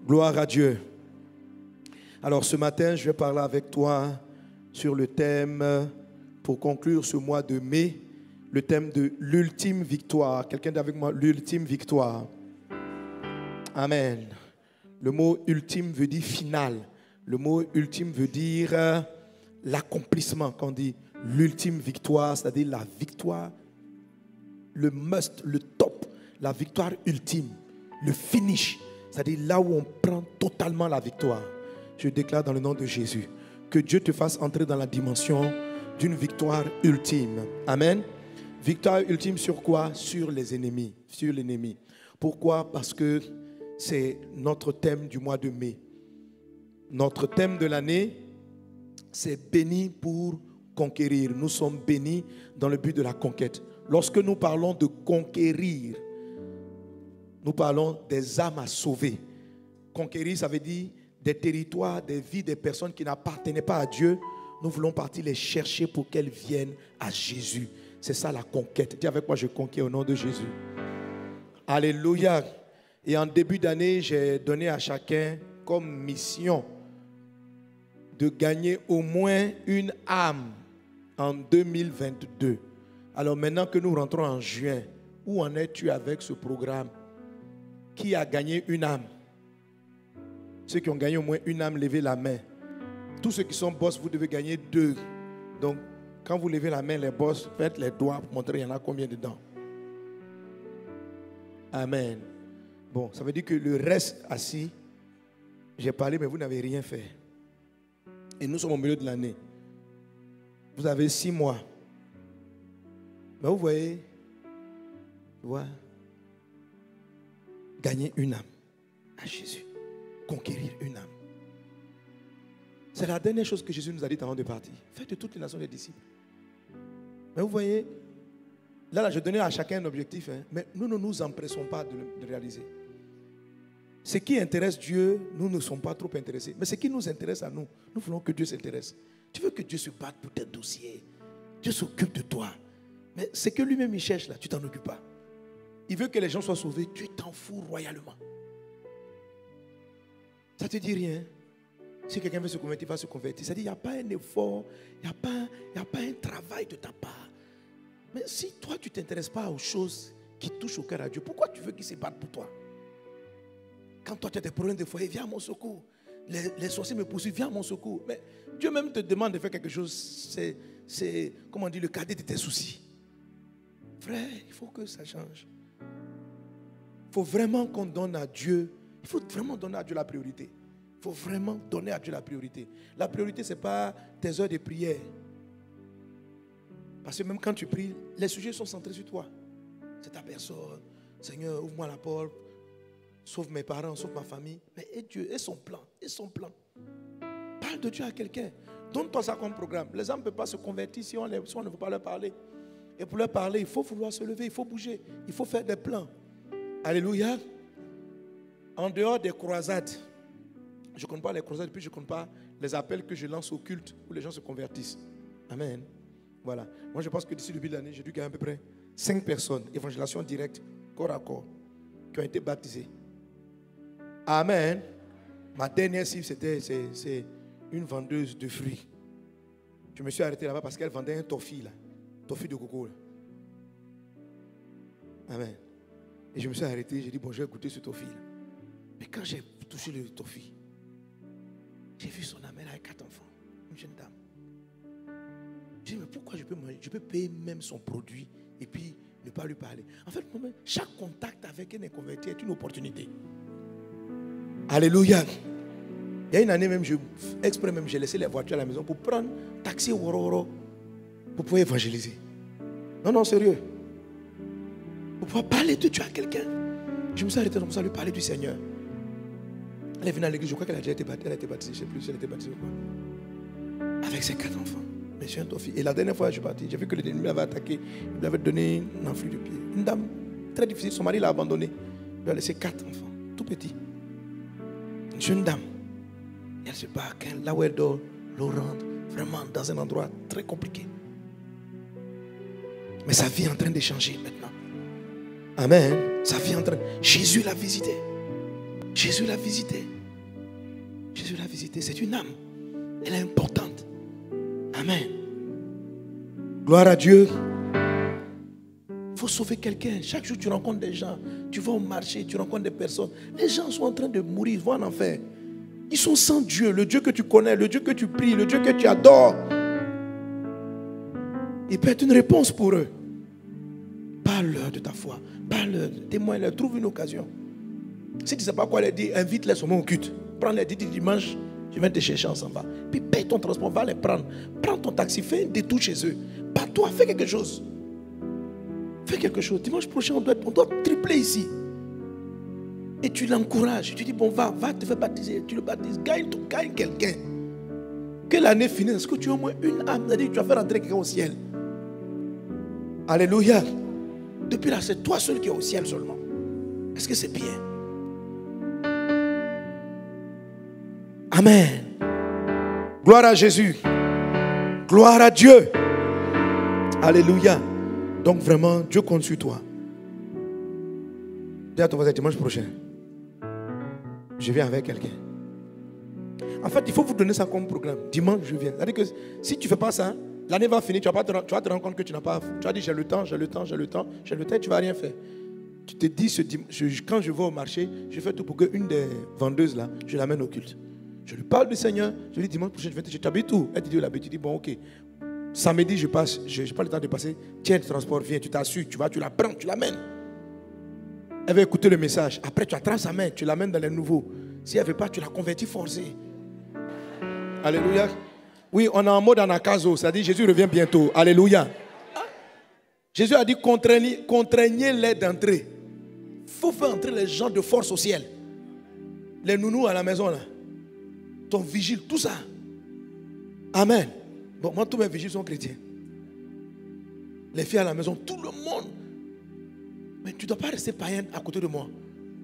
Gloire à Dieu. Alors ce matin, je vais parler avec toi sur le thème, pour conclure ce mois de mai, le thème de l'ultime victoire. Quelqu'un dit avec moi, l'ultime victoire. Amen. Le mot ultime veut dire final. Le mot ultime veut dire l'accomplissement. Quand on dit l'ultime victoire, c'est-à-dire la victoire, le must, le top, la victoire ultime, le finish. C'est-à-dire là où on prend totalement la victoire. Je déclare dans le nom de Jésus que Dieu te fasse entrer dans la dimension d'une victoire ultime. Amen. Victoire ultime sur quoi? Sur les ennemis. Sur l'ennemi. Pourquoi? Parce que c'est notre thème du mois de mai. Notre thème de l'année, c'est béni pour conquérir. Nous sommes bénis dans le but de la conquête. Lorsque nous parlons de conquérir, nous parlons des âmes à sauver. Conquérir, ça veut dire des territoires, des vies, des personnes qui n'appartenaient pas à Dieu. Nous voulons partir les chercher pour qu'elles viennent à Jésus. C'est ça la conquête. Dis avec moi, je conquiers au nom de Jésus. Alléluia. Et en début d'année, j'ai donné à chacun comme mission de gagner au moins une âme en 2022. Alors maintenant que nous rentrons en juin, où en es-tu avec ce programme? Qui a gagné une âme? Ceux qui ont gagné au moins une âme, levez la main. Tous ceux qui sont boss, vous devez gagner 2. Donc, quand vous levez la main, les boss, faites les doigts pour montrer il y en a combien dedans. Amen. Bon, ça veut dire que le reste assis, j'ai parlé, mais vous n'avez rien fait. Et nous sommes au milieu de l'année. Vous avez 6 mois. Mais vous voyez, gagner une âme à Jésus. Conquérir une âme. C'est la dernière chose que Jésus nous a dit avant de partir. Faites de toutes les nations des disciples. Mais vous voyez, là, je donnais à chacun un objectif, mais nous ne nous empressons pas de le réaliser. Ce qui intéresse Dieu, nous ne sommes pas trop intéressés. Mais ce qui nous intéresse à nous, nous voulons que Dieu s'intéresse. Tu veux que Dieu se batte pour tes dossiers. Dieu s'occupe de toi. Mais ce que lui-même il cherche là, tu t'en occupes pas. Il veut que les gens soient sauvés, tu t'en fous royalement. Ça ne te dit rien. Si quelqu'un veut se convertir, il va se convertir. C'est-à-dire qu'il n'y a pas un effort, il n'y a pas un travail de ta part. Mais si toi, tu ne t'intéresses pas aux choses qui touchent au cœur à Dieu, pourquoi tu veux qu'il se batte pour toi? Quand toi, tu as des problèmes de foyer, viens à mon secours. Les sorciers me poursuivent, viens à mon secours. Mais Dieu même te demande de faire quelque chose, c'est comment on dit, le cadet de tes soucis. Frère, il faut que ça change. Il faut vraiment qu'on donne à Dieu. Il faut vraiment donner à Dieu la priorité. Il faut vraiment donner à Dieu la priorité. La priorité, ce n'est pas tes heures de prière. Parce que même quand tu pries, les sujets sont centrés sur toi. C'est ta personne. Seigneur, ouvre-moi la porte. Sauve mes parents, sauve ma famille. Mais et Dieu, et son plan, et son plan. Parle de Dieu à quelqu'un. Donne-toi ça comme programme. Les hommes ne peuvent pas se convertir si on ne veut pas leur parler. Et pour leur parler, il faut vouloir se lever, il faut bouger. Il faut faire des plans. Alléluia. En dehors des croisades, je ne compte pas les croisades, puis je ne compte pas les appels que je lance au culte où les gens se convertissent. Amen. Voilà. Moi, je pense que d'ici le début de l'année, j'ai dû gagner à peu près 5 personnes, évangélisation directe, corps à corps, qui ont été baptisées. Amen. Ma dernière cible, c'est une vendeuse de fruits. Je me suis arrêté là-bas parce qu'elle vendait un toffee, là. Toffee de coco, là. Amen. Et je me suis arrêté, j'ai dit, bon, je vais goûter ce toffee, là. Mais quand j'ai touché le toffee, j'ai vu son âme, elle a 4 enfants, une jeune dame. J'ai dit, mais pourquoi je peux payer même son produit et puis ne pas lui parler? En fait, chaque contact avec un converti est une opportunité. Alléluia. Il y a une année même, exprès même, j'ai laissé les voitures à la maison pour prendre taxi Wororo pour pouvoir évangéliser. Non, sérieux. Pour pouvoir parler de Dieu à quelqu'un. Je me suis arrêté comme ça à lui parler du Seigneur. Elle est venue à l'église, je crois qu'elle a déjà été baptisée. Elle a été baptisée, je ne sais plus si elle a été baptisée ou quoi. Avec ses 4 enfants. Monsieur Antofi. Et la dernière fois, je suis parti, j'ai vu que l'ennemi l'avait attaqué. Il lui avait donné un enflure de pied. Une dame très difficile, son mari l'a abandonné. Il lui a laissé 4 enfants, tout petits. Une jeune dame. Et elle se bat, là où elle dort, l'eau rentre, vraiment dans un endroit très compliqué. Mais sa vie est en train de changer maintenant. Amen. Sa vie est en train. Jésus l'a visité. Jésus l'a visité. Jésus l'a visitée. C'est une âme. Elle est importante. Amen. Gloire à Dieu. Il faut sauver quelqu'un. Chaque jour, tu rencontres des gens. Tu vas au marché, tu rencontres des personnes. Les gens sont en train de mourir, ils vont en enfer. Ils sont sans Dieu. Le Dieu que tu connais, le Dieu que tu pries, le Dieu que tu adores. Il peut être une réponse pour eux. Parle-leur de ta foi. Parle-leur, témoigne-leur, trouve une occasion. Si tu ne sais pas quoi leur dire, invite-les sur mon culte. Prends-les, dis dimanche, je viens te chercher, on s'en va. Puis paye ton transport, va les prendre. Prends ton taxi, fais un détour chez eux. Pas toi, fais quelque chose. Fais quelque chose. Dimanche prochain, on doit tripler ici. Et tu l'encourages. Tu dis, bon, va te faire baptiser. Tu le baptises. Gagne quelqu'un. Que l'année finisse. Est-ce que tu as au moins une âme? C'est-à-dire que tu vas faire entrer quelqu'un au ciel. Alléluia. Depuis là, c'est toi seul qui es au ciel seulement. Est-ce que c'est bien? Amen. Gloire à Jésus. Gloire à Dieu. Alléluia. Donc vraiment, Dieu compte sur toi. Dis à ton voisin dimanche prochain. Je viens avec quelqu'un. En fait, il faut vous donner ça comme programme. Dimanche, je viens. C'est-à-dire que si tu ne fais pas ça, l'année va finir, tu vas te rendre compte que tu n'as pas. Tu vas dire j'ai le temps, et tu ne vas rien faire. Tu te dis, quand je vais au marché, je fais tout pour qu'une des vendeuses là, je l'amène au culte. Je lui parle du Seigneur, je lui dis dimanche prochain, je t'habite où? Elle te dit là-bas, tu dis bon, ok. Samedi, je passe, je n'ai pas le temps de passer. Tiens, le transport, viens, tu t'assures, tu vas, tu la prends, tu l'amènes. Elle va écouter le message. Après, tu attrapes sa main, tu l'amènes dans les nouveaux. Si elle ne veut pas, tu la convertis forcée. Alléluia. Oui, on est en mode anakazo, c'est-à-dire Jésus revient bientôt. Alléluia. Jésus a dit contraignez-les d'entrer. Il faut faire entrer les gens de force au ciel. Les nounous à la maison, là. Ton vigile, tout ça. Amen. Bon, moi, tous mes vigiles sont chrétiens. Les filles à la maison, tout le monde. Mais tu ne dois pas rester païen à côté de moi.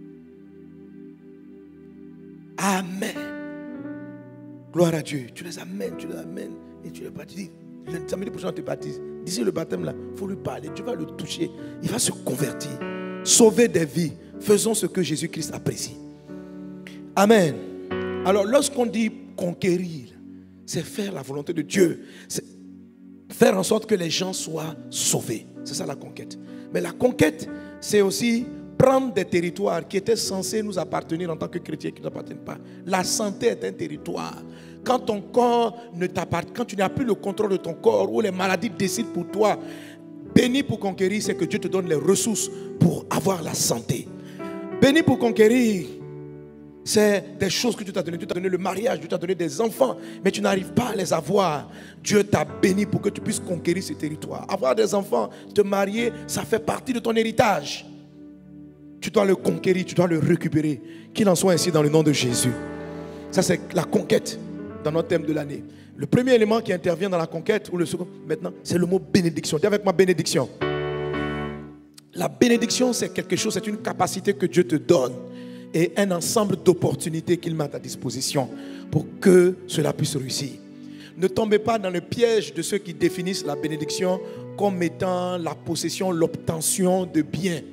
Amen. Gloire à Dieu. Tu les amènes et tu les baptises. Le samedi prochain, on te baptise. D'ici le baptême là, il faut lui parler. Tu vas le toucher. Il va se convertir. Sauver des vies. Faisons ce que Jésus-Christ apprécie. Amen. Alors, lorsqu'on dit conquérir, c'est faire la volonté de Dieu. C'est faire en sorte que les gens soient sauvés. C'est ça la conquête. Mais la conquête, c'est aussi prendre des territoires qui étaient censés nous appartenir en tant que chrétiens qui ne nous appartiennent pas. La santé est un territoire. Quand ton corps ne t'appartient, quand tu n'as plus le contrôle de ton corps, où les maladies décident pour toi, béni pour conquérir, c'est que Dieu te donne les ressources pour avoir la santé. Béni pour conquérir, c'est des choses que Dieu t'a donné. Dieu t'a donné le mariage, Dieu t'a donné des enfants, mais tu n'arrives pas à les avoir. Dieu t'a béni pour que tu puisses conquérir ce territoire. Avoir des enfants, te marier, ça fait partie de ton héritage. Tu dois le conquérir, tu dois le récupérer. Qu'il en soit ainsi dans le nom de Jésus. Ça, c'est la conquête dans notre thème de l'année. Le premier élément qui intervient dans la conquête, ou le second, maintenant, c'est le mot bénédiction. Dis avec moi bénédiction. La bénédiction, c'est quelque chose, c'est une capacité que Dieu te donne et un ensemble d'opportunités qu'il met à ta disposition pour que cela puisse réussir. Ne tombez pas dans le piège de ceux qui définissent la bénédiction comme étant la possession, l'obtention de biens.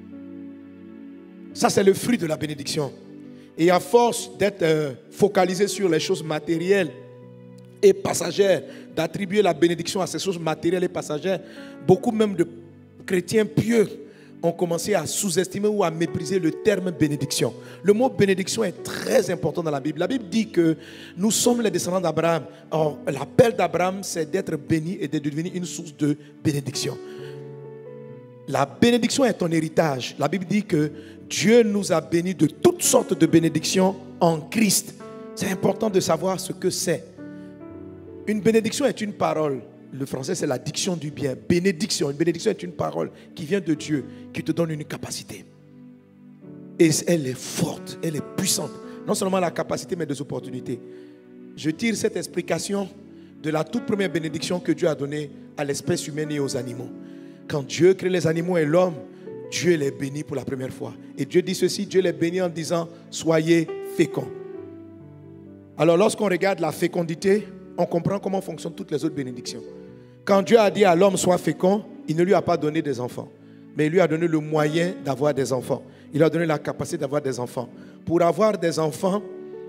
Ça, c'est le fruit de la bénédiction. Et à force d'être focalisé sur les choses matérielles et passagères, d'attribuer la bénédiction à ces choses matérielles et passagères, beaucoup même de chrétiens pieux ont commencé à sous-estimer ou à mépriser le terme bénédiction. Le mot bénédiction est très important dans la Bible. La Bible dit que nous sommes les descendants d'Abraham. Or, l'appel d'Abraham, c'est d'être béni et de devenir une source de bénédiction. La bénédiction est ton héritage. La Bible dit que Dieu nous a bénis de toutes sortes de bénédictions en Christ. C'est important de savoir ce que c'est. Une bénédiction est une parole. Le français, c'est la diction du bien. Bénédiction. Une bénédiction est une parole qui vient de Dieu, qui te donne une capacité. Et elle est forte, elle est puissante. Non seulement la capacité, mais des opportunités. Je tire cette explication de la toute première bénédiction que Dieu a donnée à l'espèce humaine et aux animaux. Quand Dieu crée les animaux et l'homme, Dieu les bénit pour la première fois. Et Dieu dit ceci, Dieu les bénit en disant, soyez féconds. Alors lorsqu'on regarde la fécondité, on comprend comment fonctionnent toutes les autres bénédictions. Quand Dieu a dit à l'homme, sois fécond, il ne lui a pas donné des enfants. Mais il lui a donné le moyen d'avoir des enfants. Il lui a donné la capacité d'avoir des enfants. Pour avoir des enfants,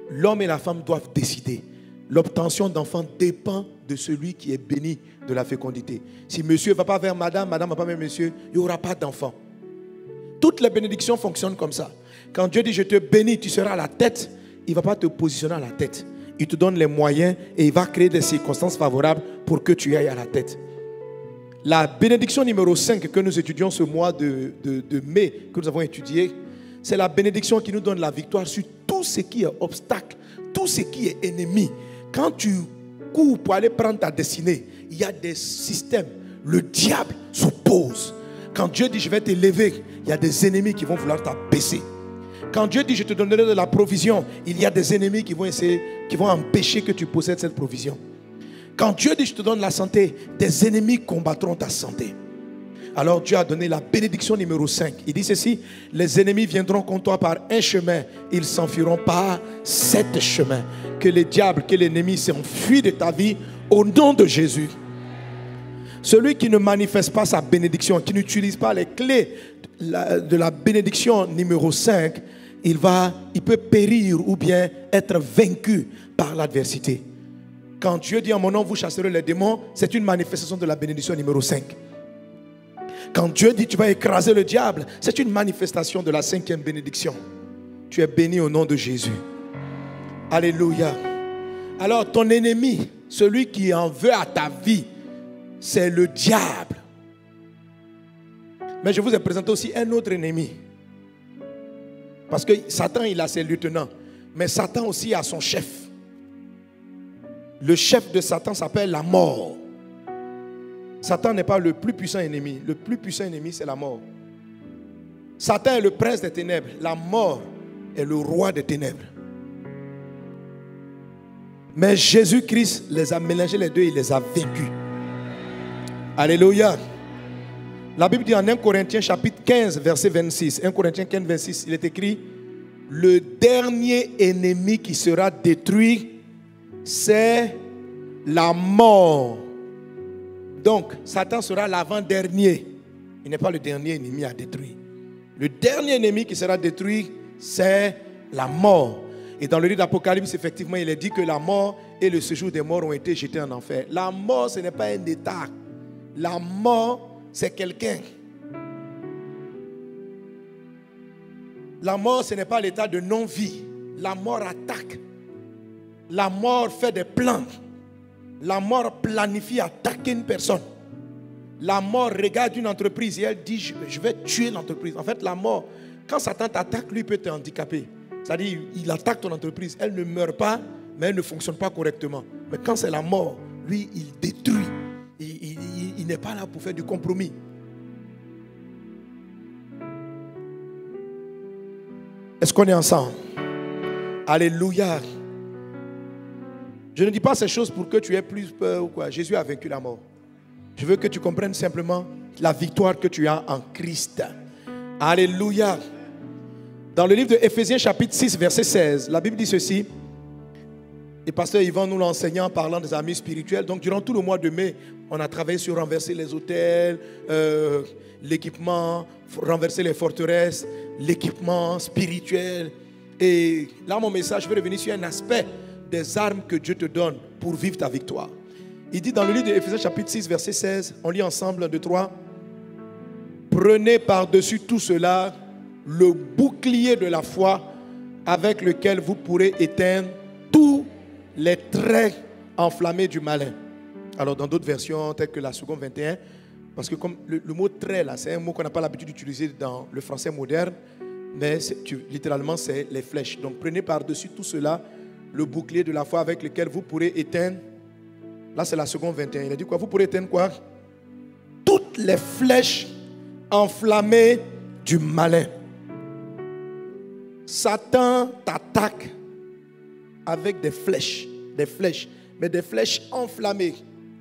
l'homme et la femme doivent décider. L'obtention d'enfants dépend de celui qui est béni de la fécondité. Si monsieur ne va pas vers madame, madame ne va pas vers monsieur, il n'y aura pas d'enfant. Toutes les bénédictions fonctionnent comme ça. Quand Dieu dit je te bénis, tu seras à la tête, il ne va pas te positionner à la tête. Il te donne les moyens et il va créer des circonstances favorables pour que tu ailles à la tête. La bénédiction numéro 5 que nous étudions ce mois de mai, que nous avons étudié, c'est la bénédiction qui nous donne la victoire sur tout ce qui est obstacle, tout ce qui est ennemi. Quand tu cours pour aller prendre ta destinée, il y a des systèmes. Le diable s'oppose. Quand Dieu dit je vais t'élever, il y a des ennemis qui vont vouloir t'abaisser. Quand Dieu dit je te donnerai de la provision, il y a des ennemis qui vont essayer, qui vont empêcher que tu possèdes cette provision. Quand Dieu dit je te donne la santé, des ennemis combattront ta santé. Alors Dieu a donné la bénédiction numéro 5. Il dit ceci: les ennemis viendront contre toi par un chemin, ils s'enfuiront par 7 chemins. Que le diable, que l'ennemi s'enfuit de ta vie au nom de Jésus. Celui qui ne manifeste pas sa bénédiction, qui n'utilise pas les clés de la bénédiction numéro 5, il peut périr ou bien être vaincu par l'adversité. Quand Dieu dit en mon nom vous chasserez les démons, c'est une manifestation de la bénédiction numéro 5. Quand Dieu dit tu vas écraser le diable, c'est une manifestation de la 5e bénédiction. Tu es béni au nom de Jésus. Alléluia. Alors ton ennemi, celui qui en veut à ta vie, c'est le diable. Mais je vous ai présenté aussi un autre ennemi. Parce que Satan, il a ses lieutenants. Mais Satan aussi a son chef. Le chef de Satan s'appelle la mort. Satan n'est pas le plus puissant ennemi. Le plus puissant ennemi, c'est la mort. Satan est le prince des ténèbres. La mort est le roi des ténèbres. Mais Jésus-Christ les a mélangés les deux, il les a vaincus. Alléluia. La Bible dit en 1 Corinthiens chapitre 15 verset 26. 1 Corinthiens 15 26, il est écrit: le dernier ennemi qui sera détruit, c'est la mort. Donc, Satan sera l'avant-dernier. Il n'est pas le dernier ennemi à détruire. Le dernier ennemi qui sera détruit, c'est la mort. Et dans le livre d'Apocalypse, effectivement, il est dit que la mort et le séjour des morts ont été jetés en enfer. La mort, ce n'est pas un état. La mort, c'est quelqu'un. La mort, ce n'est pas l'état de non-vie. La mort attaque. La mort fait des plans. La mort planifie attaquer une personne. La mort regarde une entreprise et elle dit je vais tuer l'entreprise. En fait, la mort, quand Satan t'attaque, lui peut te handicaper. C'est-à-dire, il attaque ton entreprise. Elle ne meurt pas, mais elle ne fonctionne pas correctement. Mais quand c'est la mort, lui, il détruit. Il n'est pas là pour faire du compromis. Est-ce qu'on est ensemble? Alléluia. Je ne dis pas ces choses pour que tu aies plus peur ou quoi. Jésus a vaincu la mort. Je veux que tu comprennes simplement la victoire que tu as en Christ. Alléluia. Dans le livre de Éphésiens chapitre 6 verset 16, la Bible dit ceci. Et pasteur Yvan nous l'enseignant en parlant des amis spirituels. Donc durant tout le mois de mai, on a travaillé sur renverser les hôtels, l'équipement, renverser les forteresses, l'équipement spirituel. Et là mon message, je vais revenir sur un aspect des armes que Dieu te donne pour vivre ta victoire. Il dit dans le livre de Éphésiens chapitre 6 verset 16, on lit ensemble 1, 2, 3. Prenez par-dessus tout cela le bouclier de la foi avec lequel vous pourrez éteindre tous les traits enflammés du malin. Alors dans d'autres versions, telles que la seconde 21, parce que comme le mot trait là, c'est un mot qu'on n'a pas l'habitude d'utiliser dans le français moderne, mais littéralement c'est les flèches. Donc prenez par-dessus tout cela le bouclier de la foi avec lequel vous pourrez éteindre. Là c'est la seconde 21. Il a dit quoi? Vous pourrez éteindre quoi? Toutes les flèches enflammées du malin. Satan t'attaque avec des flèches, mais des flèches enflammées.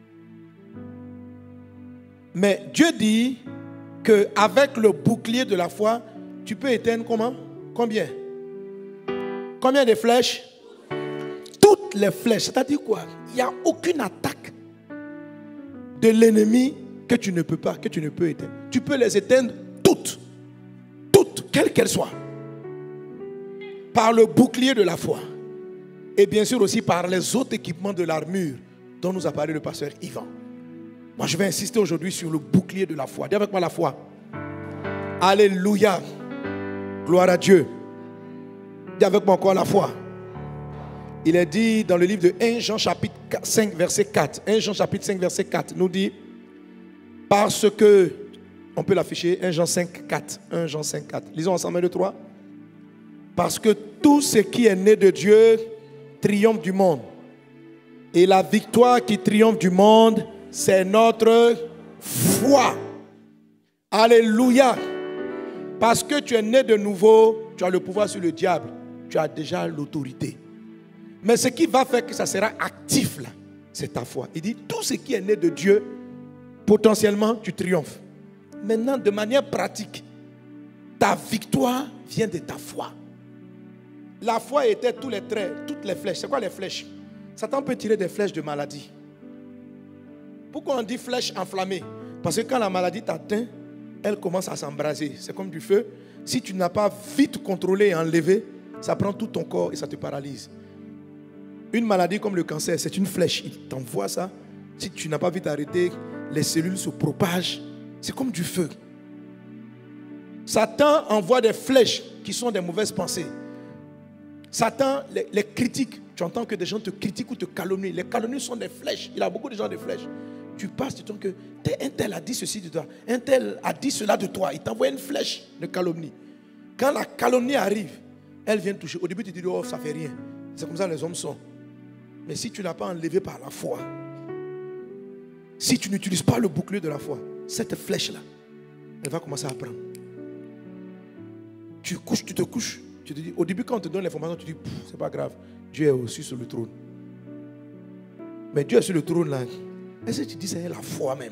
Mais Dieu dit qu'avec le bouclier de la foi, tu peux éteindre comment? Combien? Combien de flèches? Toutes les flèches. C'est-à-dire quoi? Il n'y a aucune attaque de l'ennemi que tu ne peux pas, que tu ne peux éteindre. Tu peux les éteindre toutes, quelles qu'elles soient, par le bouclier de la foi. Et bien sûr aussi par les autres équipements de l'armure dont nous a parlé le pasteur Yvan. Moi, je vais insister aujourd'hui sur le bouclier de la foi. Dis avec moi la foi. Alléluia. Gloire à Dieu. Dis avec moi encore la foi. Il est dit dans le livre de 1 Jean chapitre 5 verset 4. 1 Jean chapitre 5 verset 4 nous dit, parce que, on peut l'afficher, 1 Jean 5 4. 1 Jean 5 4. Lisons ensemble 1, 2, 3. Parce que tout ce qui est né de Dieu triomphe du monde. Et la victoire qui triomphe du monde, c'est notre foi. Alléluia. Parce que tu es né de nouveau, tu as le pouvoir sur le diable. Tu as déjà l'autorité. Mais ce qui va faire que ça sera actif là, c'est ta foi. Il dit, tout ce qui est né de Dieu, potentiellement, tu triomphes. Maintenant, de manière pratique, ta victoire vient de ta foi. La foi était tous les traits, toutes les flèches. C'est quoi les flèches? Satan peut tirer des flèches de maladie. Pourquoi on dit flèche enflammée? Parce que quand la maladie t'atteint, elle commence à s'embraser. C'est comme du feu. Si tu n'as pas vite contrôlé et enlevé, ça prend tout ton corps et ça te paralyse. Une maladie comme le cancer, c'est une flèche. Il t'envoie ça. Si tu n'as pas vite arrêté, les cellules se propagent. C'est comme du feu. Satan envoie des flèches qui sont des mauvaises pensées. Satan les critique. Tu entends que des gens te critiquent ou te calomnient. Les calomnies sont des flèches. Il a beaucoup de gens des flèches. Tu passes, tu entends que un tel a dit ceci de toi. Un tel a dit cela de toi. Il t'envoie une flèche de calomnie. Quand la calomnie arrive, elle vient toucher. Au début, tu te dis, oh, ça fait rien. C'est comme ça les hommes sont. Mais si tu n'as pas enlevé par la foi, si tu n'utilises pas le bouclier de la foi, cette flèche-là, elle va commencer à prendre. Tu te couches. Tu te dis, au début, quand on te donne l'information, tu dis, c'est pas grave. Dieu est aussi sur le trône. Mais Dieu est sur le trône là. Est-ce que tu dis, c'est la foi même?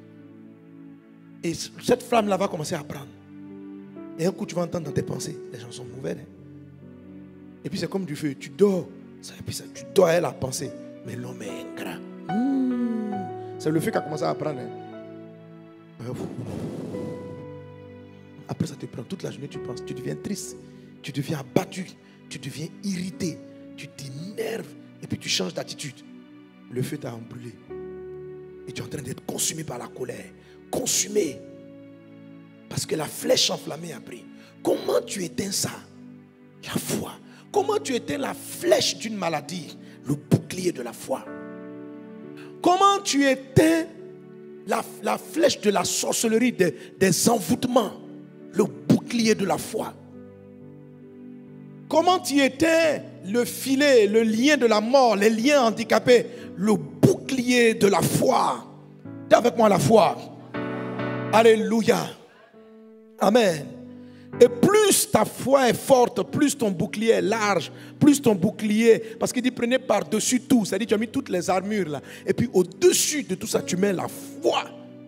Et cette flamme-là va commencer à prendre. Et un coup, tu vas entendre dans tes pensées, les gens sont mauvais. Hein? Et puis c'est comme du feu, tu dors. Et puis tu dors à la pensée. Mais l'homme est ingrat. C'est le feu qui a commencé à prendre. Hein? Après ça te prend toute la journée, tu penses, tu deviens triste, tu deviens abattu, tu deviens irrité, tu t'énerves et puis tu changes d'attitude. Le feu t'a brûlé. Et tu es en train d'être consumé par la colère. Consumé. Parce que la flèche enflammée a pris. Comment tu éteins ça? La foi. Comment tu éteins la flèche d'une maladie? Le bouclier de la foi. Comment tu éteins la flèche de la sorcellerie, des envoûtements? Le bouclier de la foi. Comment tu éteins le filet, le lien de la mort, les liens handicapés? Le bouclier de la foi. Dis avec moi la foi. Alléluia. Amen. Et plus ta foi est forte, plus ton bouclier est large, plus ton bouclier, parce qu'il dit prenez par-dessus tout, c'est-à-dire tu as mis toutes les armures là, et puis au-dessus de tout ça tu mets la foi.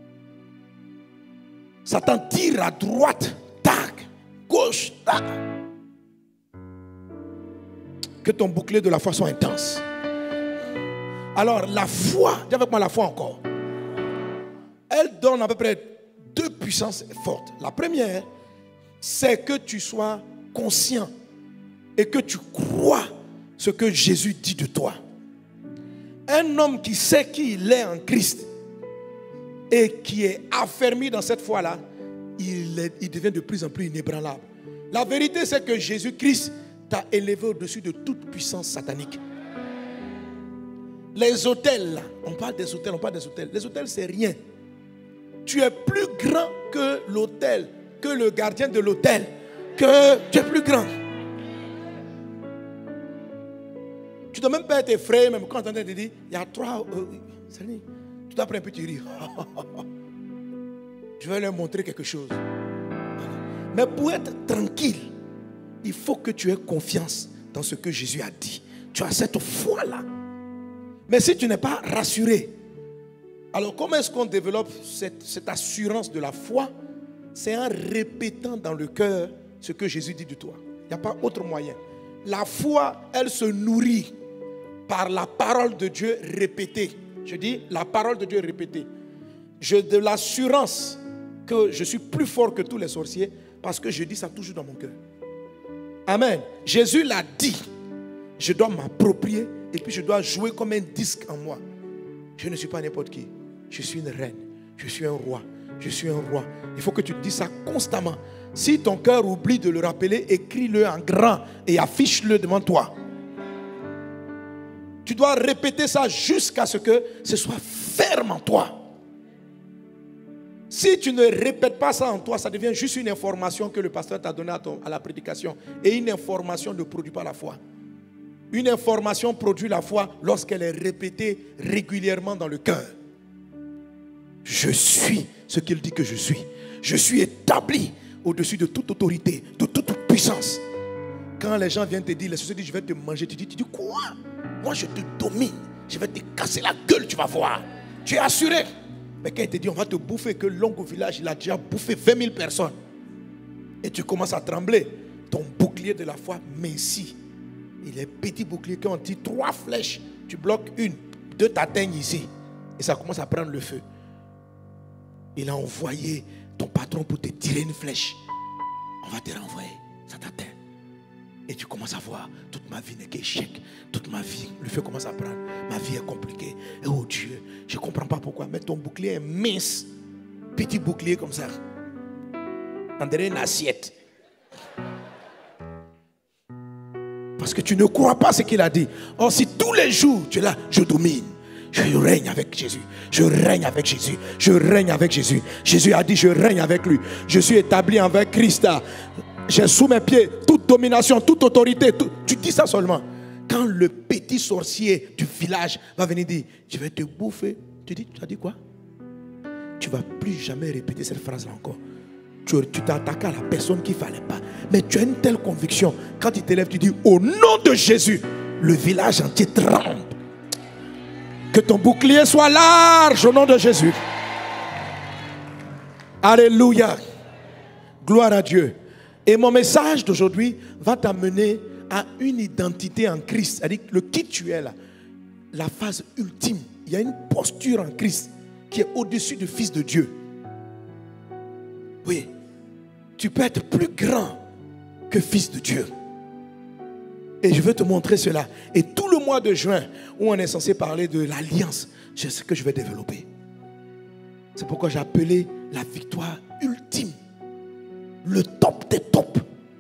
Satan tire à droite, tac, gauche, tac. Que ton bouclier de la foi soit intense. Alors la foi, dis avec moi la foi encore. Elle donne à peu près deux puissances fortes. La première, c'est que tu sois conscient et que tu crois ce que Jésus dit de toi. Un homme qui sait qui il est en Christ et qui est affermi dans cette foi-là, il devient de plus en plus inébranlable. La vérité, c'est que Jésus-Christ t'a élevé au-dessus de toute puissance satanique. Les autels, là, on parle des autels, Les autels, c'est rien. Tu es plus grand que l'autel, que le gardien de l'autel, que tu es plus grand. Tu ne dois même pas être effrayé, même quand on te dit, il y a trois. Tu dois prendre un petit rire. Je vais leur montrer quelque chose. Mais pour être tranquille, il faut que tu aies confiance dans ce que Jésus a dit. Tu as cette foi-là. Mais si tu n'es pas rassuré, alors comment est-ce qu'on développe cette assurance de la foi? C'est en répétant dans le cœur ce que Jésus dit de toi. Il n'y a pas autre moyen. La foi, elle se nourrit par la parole de Dieu répétée. Je dis la parole de Dieu répétée. J'ai de l'assurance que je suis plus fort que tous les sorciers parce que je dis ça toujours dans mon cœur. Amen. Jésus l'a dit. je dois m'approprier et puis je dois jouer comme un disque en moi. Je ne suis pas n'importe qui. Je suis une reine. Je suis un roi. Je suis un roi. Il faut que tu te dises ça constamment. Si ton cœur oublie de le rappeler, écris-le en grand et affiche-le devant toi. Tu dois répéter ça jusqu'à ce que ce soit ferme en toi. Si tu ne répètes pas ça en toi, ça devient juste une information que le pasteur t'a donnée à la prédication. Et une information ne produit pas la foi. Une information produit la foi lorsqu'elle est répétée régulièrement dans le cœur. Je suis ce qu'il dit que je suis. Je suis établi au-dessus de toute autorité, de toute puissance. Quand les gens viennent te dire, les sociétés disent, je vais te manger, tu dis quoi? Moi je te domine, je vais te casser la gueule, tu vas voir. Tu es assuré. Mais quand il te dit, on va te bouffer, que l'oncle au village, il a déjà bouffé 20 000 personnes. Et tu commences à trembler. Ton bouclier de la foi mincit. Il est petit bouclier, quand on dit 3 flèches, tu bloques une, 2 t'atteignent ici. Et ça commence à prendre le feu. Il a envoyé ton patron pour te tirer une flèche. On va te renvoyer, ça t'atteint. Et tu commences à voir, toute ma vie n'est qu'échec. Toute ma vie, le feu commence à prendre. Ma vie est compliquée. Et oh Dieu, je ne comprends pas pourquoi. Mais ton bouclier est mince. Petit bouclier comme ça. On dirait une assiette. Parce que tu ne crois pas ce qu'il a dit. Or, si tous les jours tu es là, je domine. Je règne avec Jésus. Je règne avec Jésus. Je règne avec Jésus. Jésus a dit, je règne avec lui. Je suis établi avec Christ. J'ai sous mes pieds toute domination, toute autorité. Tu dis ça seulement. Quand le petit sorcier du village va venir dire, je vais te bouffer. Tu as dit quoi? Tu ne vas plus jamais répéter cette phrase-là encore. Tu t'es attaqué à la personne qu'il ne fallait pas. Mais tu as une telle conviction. Quand tu t'élèves, tu dis, au nom de Jésus, le village entier tremble. Que ton bouclier soit large au nom de Jésus. Alléluia. Gloire à Dieu. Et mon message d'aujourd'hui va t'amener à une identité en Christ. C'est-à-dire le qui tu es là. La phase ultime. Il y a une posture en Christ qui est au-dessus du Fils de Dieu. Oui. Tu peux être plus grand que Fils de Dieu. Et je veux te montrer cela. Et tout le mois de juin, où on est censé parler de l'alliance, c'est ce que je vais développer. C'est pourquoi j'ai appelé la victoire ultime. Le top des tops.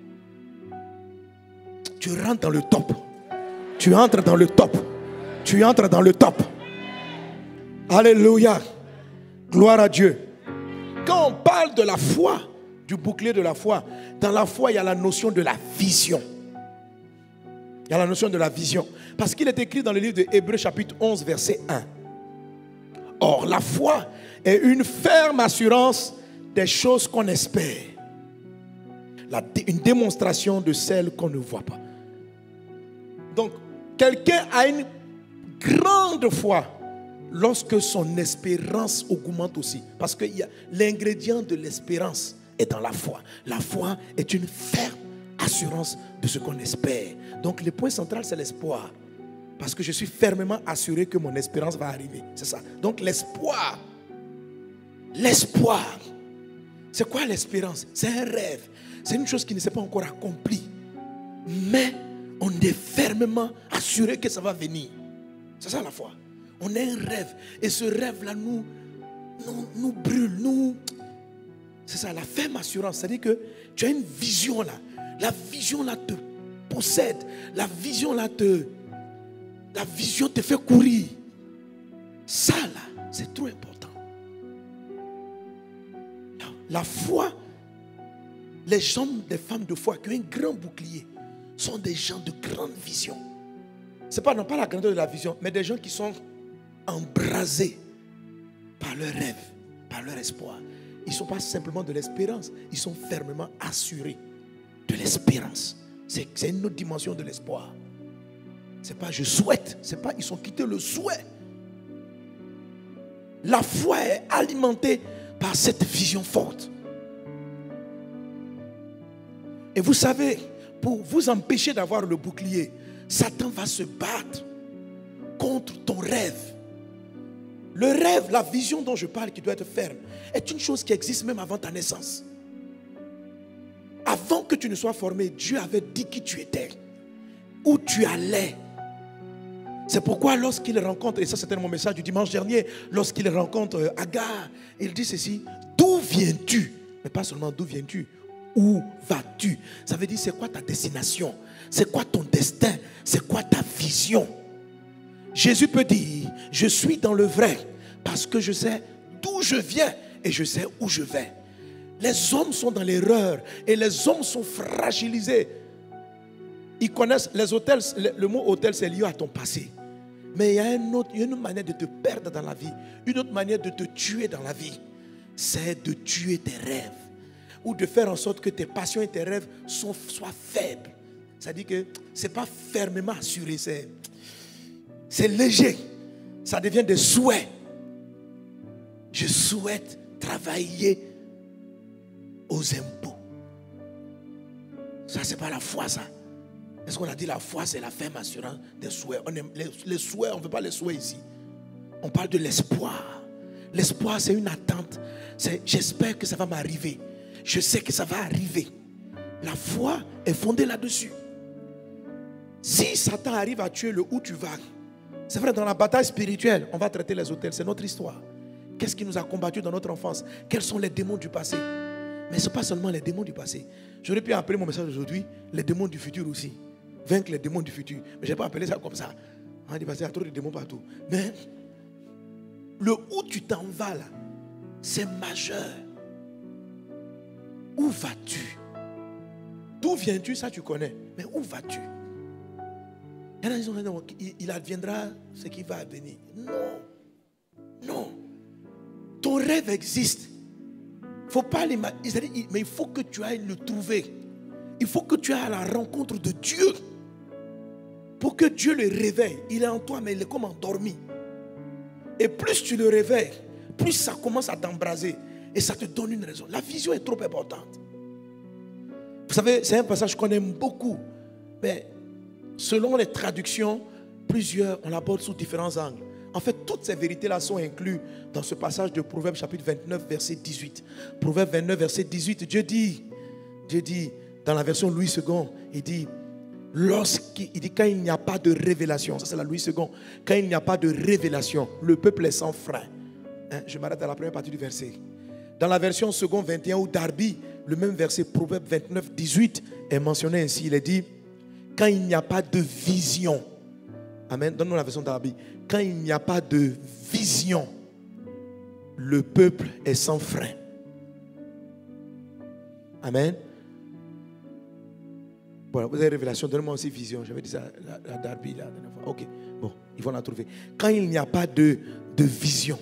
Tu rentres dans le top. Tu entres dans le top. Tu entres dans le top. Alléluia. Gloire à Dieu. Quand on parle de la foi, du bouclier de la foi, dans la foi, il y a la notion de la vision. Il y a la notion de la vision. Parce qu'il est écrit dans le livre de Hébreux chapitre 11 verset 1. Or, la foi est une ferme assurance des choses qu'on espère. Une démonstration de celles qu'on ne voit pas. Donc, quelqu'un a une grande foi lorsque son espérance augmente aussi. Parce que l'ingrédient de l'espérance est dans la foi. La foi est une ferme assurance de ce qu'on espère. Donc le point central, c'est l'espoir. Parce que je suis fermement assuré que mon espérance va arriver. C'est ça. Donc l'espoir. L'espoir. C'est quoi l'espérance? C'est un rêve. C'est une chose qui ne s'est pas encore accomplie. Mais on est fermement assuré que ça va venir. C'est ça la foi. On a un rêve. Et ce rêve-là nous brûle. C'est ça, la ferme assurance. C'est-à-dire que tu as une vision là. La vision là te possède. La vision te fait courir. Ça là, c'est trop important. La foi, les hommes, des femmes de foi qui ont un grand bouclier sont des gens de grande vision. Ce n'est pas la grandeur de la vision, mais des gens qui sont embrasés par leur rêve, par leur espoir. Ils ne sont pas simplement de l'espérance, ils sont fermement assurés de l'espérance. C'est une autre dimension de l'espoir. C'est pas je souhaite, c'est pas ils sont quittés le souhait. La foi est alimentée par cette vision forte. Et vous savez, pour vous empêcher d'avoir le bouclier, Satan va se battre contre ton rêve. Le rêve, la vision dont je parle qui doit être ferme, est une chose qui existe même avant ta naissance. Avant que tu ne sois formé, Dieu avait dit qui tu étais. où tu allais. C'est pourquoi lorsqu'il rencontre, et ça c'était mon message du dimanche dernier, lorsqu'il rencontre Agar, il dit ceci: d'où viens-tu? Mais pas seulement d'où viens-tu, où vas-tu? Ça veut dire c'est quoi ta destination? C'est quoi ton destin? C'est quoi ta vision? Jésus peut dire: je suis dans le vrai parce que je sais d'où je viens et je sais où je vais. Les hommes sont dans l'erreur et les hommes sont fragilisés. Ils connaissent les hôtels, le mot hôtel c'est lié à ton passé. Mais il y a une autre manière de te perdre dans la vie, une autre manière de te tuer dans la vie. C'est de tuer tes rêves ou de faire en sorte que tes passions et tes rêves soient faibles. C'est-à-dire que ce n'est pas fermement assuré, c'est léger. Ça devient des souhaits. Je souhaite travailler aux impôts. Ça, c'est pas la foi, ça. Est-ce qu'on a dit la foi, c'est la ferme assurance des souhaits? Les souhaits, on ne veut pas les souhaits ici. On parle de l'espoir. L'espoir, c'est une attente. J'espère que ça va m'arriver. Je sais que ça va arriver. La foi est fondée là-dessus. Si Satan arrive à tuer le où tu vas, c'est vrai, dans la bataille spirituelle, on va traiter les autels, c'est notre histoire. Qu'est-ce qui nous a combattu dans notre enfance? Quels sont les démons du passé? Mais ce n'est pas seulement les démons du passé. J'aurais pu appeler mon message aujourd'hui les démons du futur aussi. Vaincre les démons du futur. Mais je n'ai pas appelé ça comme ça. On dit parce qu'il y a trop de démons partout. Mais le où tu t'en vas là, c'est majeur. Où vas-tu? D'où viens-tu? Ça tu connais. Mais où vas-tu? Il adviendra ce qui va advenir. Non. Non. Ton rêve existe. Faut pas l'imaginer, mais il faut que tu ailles le trouver. Il faut que tu ailles à la rencontre de Dieu. Pour que Dieu le réveille. Il est en toi, mais il est comme endormi. Et plus tu le réveilles, plus ça commence à t'embraser. Et ça te donne une raison. La vision est trop importante. Vous savez, c'est un passage qu'on aime beaucoup. Mais selon les traductions, plusieurs, on l'aborde sous différents angles. En fait, toutes ces vérités-là sont incluses dans ce passage de Proverbes chapitre 29, verset 18. Proverbes 29, verset 18, Dieu dit, dans la version Louis II, il dit, quand il n'y a pas de révélation, ça c'est la Louis II, quand il n'y a pas de révélation, le peuple est sans frein. Je m'arrête à la première partie du verset. Dans la version second 21 ou Darby, le même verset, Proverbes 29, 18, est mentionné ainsi. Il est dit, quand il n'y a pas de vision. Amen. Donne-nous la version Darby. Quand il n'y a pas de vision, le peuple est sans frein. Amen. Voilà, vous avez révélation, donnez-moi aussi vision. J'avais dit ça, la Darby, la dernière fois. Ok, bon, ils vont la trouver. Quand il n'y a pas de vision,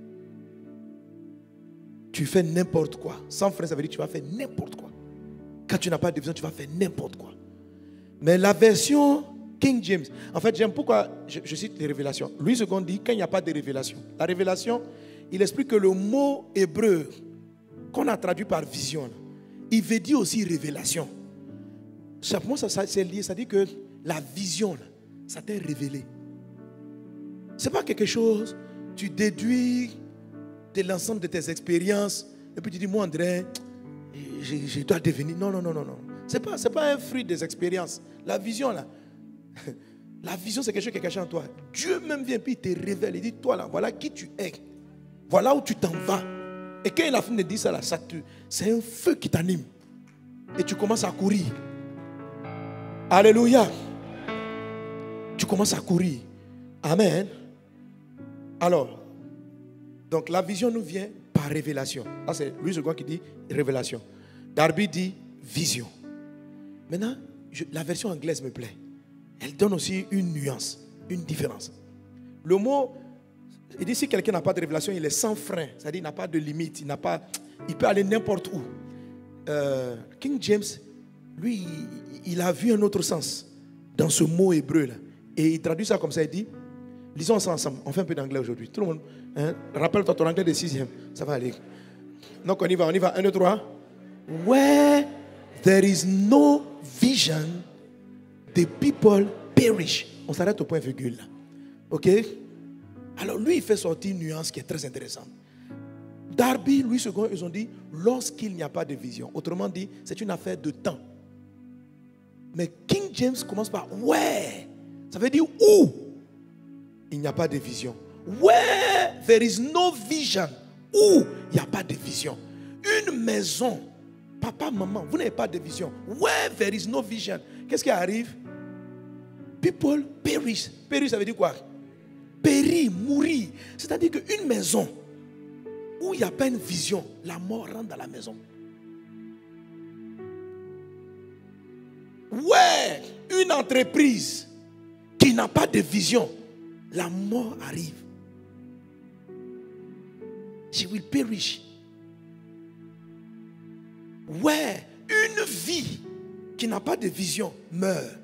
tu fais n'importe quoi. Sans frein, ça veut dire que tu vas faire n'importe quoi. Quand tu n'as pas de vision, tu vas faire n'importe quoi. Mais la version King James, en fait, j'aime pourquoi je cite les révélations. Louis II dit quand il n'y a pas de révélation. La révélation, il explique que le mot hébreu qu'on a traduit par vision, il veut dire aussi révélation. Simplement, ça c'est lié, ça dit que la vision, ça t'est révélé. Ce n'est pas quelque chose, tu déduis de l'ensemble de tes expériences, et puis tu dis, moi André, je dois devenir. Non. Ce n'est pas un fruit des expériences. La vision là, la vision c'est quelque chose qui est caché en toi. Dieu même vient puis il te révèle, il dit, toi là, voilà qui tu es. Voilà où tu t'en vas. Et quand il a fini de dire ça là, c'est un feu qui t'anime. Et tu commences à courir. Alléluia. Tu commences à courir. Amen. Alors, donc la vision nous vient par révélation. Là c'est Louis II qui dit révélation. Darby dit vision. Maintenant, la version anglaise me plaît. Elle donne aussi une nuance, une différence. Le mot, il dit si quelqu'un n'a pas de révélation, il est sans frein. C'est-à-dire il n'a pas de limite. Il peut aller n'importe où. King James, lui, il a vu un autre sens dans ce mot hébreu là. Et il traduit ça comme ça, il dit, lisons ça ensemble. On fait un peu d'anglais aujourd'hui. Tout le monde, rappelle-toi ton anglais de 6e. Ça va aller. Donc on y va. 1, 2, 3. Where there is no vision, the people perish. On s'arrête au point virgule là. Ok? Alors lui, il fait sortir une nuance qui est très intéressante. Darby, Louis II, ils ont dit lorsqu'il n'y a pas de vision. Autrement dit, c'est une affaire de temps. Mais King James commence par where. Ça veut dire où il n'y a pas de vision. Where there is no vision. Où il n'y a pas de vision. Une maison, papa, maman, vous n'avez pas de vision. Where there is no vision. Qu'est-ce qui arrive? People perish. Perish, ça veut dire quoi? Périr, mourir. C'est-à-dire qu'une maison où il n'y a pas une vision, la mort rentre dans la maison. Ouais, une entreprise qui n'a pas de vision, la mort arrive. She will perish. Ouais, une vie qui n'a pas de vision meurt.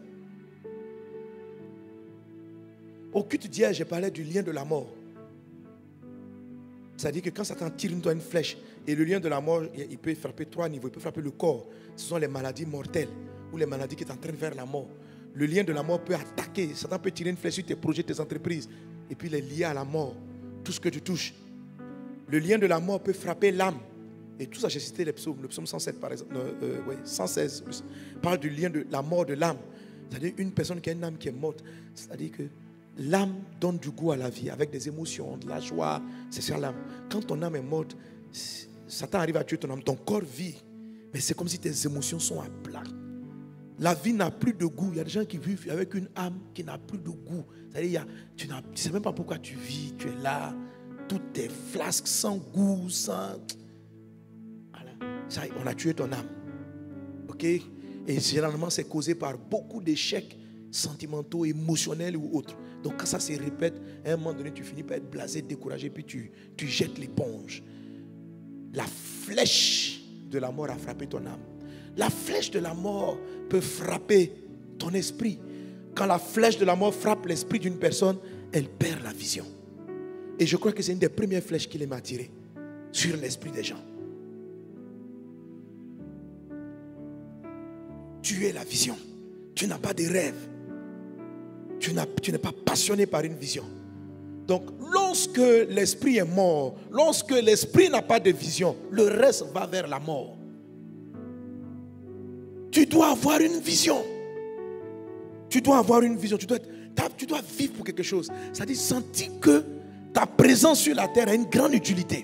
Au culte d'hier, j'ai parlé du lien de la mort. C'est-à-dire que quand Satan tire une flèche, et le lien de la mort, il peut frapper 3 niveaux. Il peut frapper le corps. Ce sont les maladies mortelles ou les maladies qui t'entraînent vers la mort. Le lien de la mort peut attaquer. Satan peut tirer une flèche sur tes projets, tes entreprises. Et puis il est lié à la mort. Tout ce que tu touches. Le lien de la mort peut frapper l'âme. Et tout ça, j'ai cité les psaumes. Le psaume 107, par exemple. 116 parle du lien de la mort de l'âme. C'est-à-dire une personne qui a une âme qui est morte. C'est-à-dire que l'âme donne du goût à la vie avec des émotions, de la joie. C'est ça l'âme. Quand ton âme est morte, Satan arrive à tuer ton âme. Ton corps vit. Mais c'est comme si tes émotions sont à plat. La vie n'a plus de goût. Il y a des gens qui vivent avec une âme qui n'a plus de goût. C'est-à-dire, tu ne sais même pas pourquoi tu vis. Tu es là. Tout est flasque, sans goût, sans... Voilà. Ça, on a tué ton âme. Ok? Et généralement, c'est causé par beaucoup d'échecs sentimentaux, émotionnels ou autres. Donc quand ça se répète, à un moment donné, tu finis par être blasé, découragé, puis tu jettes l'éponge. La flèche de la mort a frappé ton âme. La flèche de la mort peut frapper ton esprit. Quand la flèche de la mort frappe l'esprit d'une personne, elle perd la vision. Et je crois que c'est une des premières flèches qui m'a tiré sur l'esprit des gens. Tu es la vision. Tu n'as pas de rêve. Tu n'es pas passionné par une vision. Donc, lorsque l'esprit est mort, lorsque l'esprit n'a pas de vision, le reste va vers la mort. Tu dois avoir une vision. Tu dois avoir une vision. Tu dois vivre pour quelque chose. C'est-à-dire sentir que ta présence sur la terre a une grande utilité.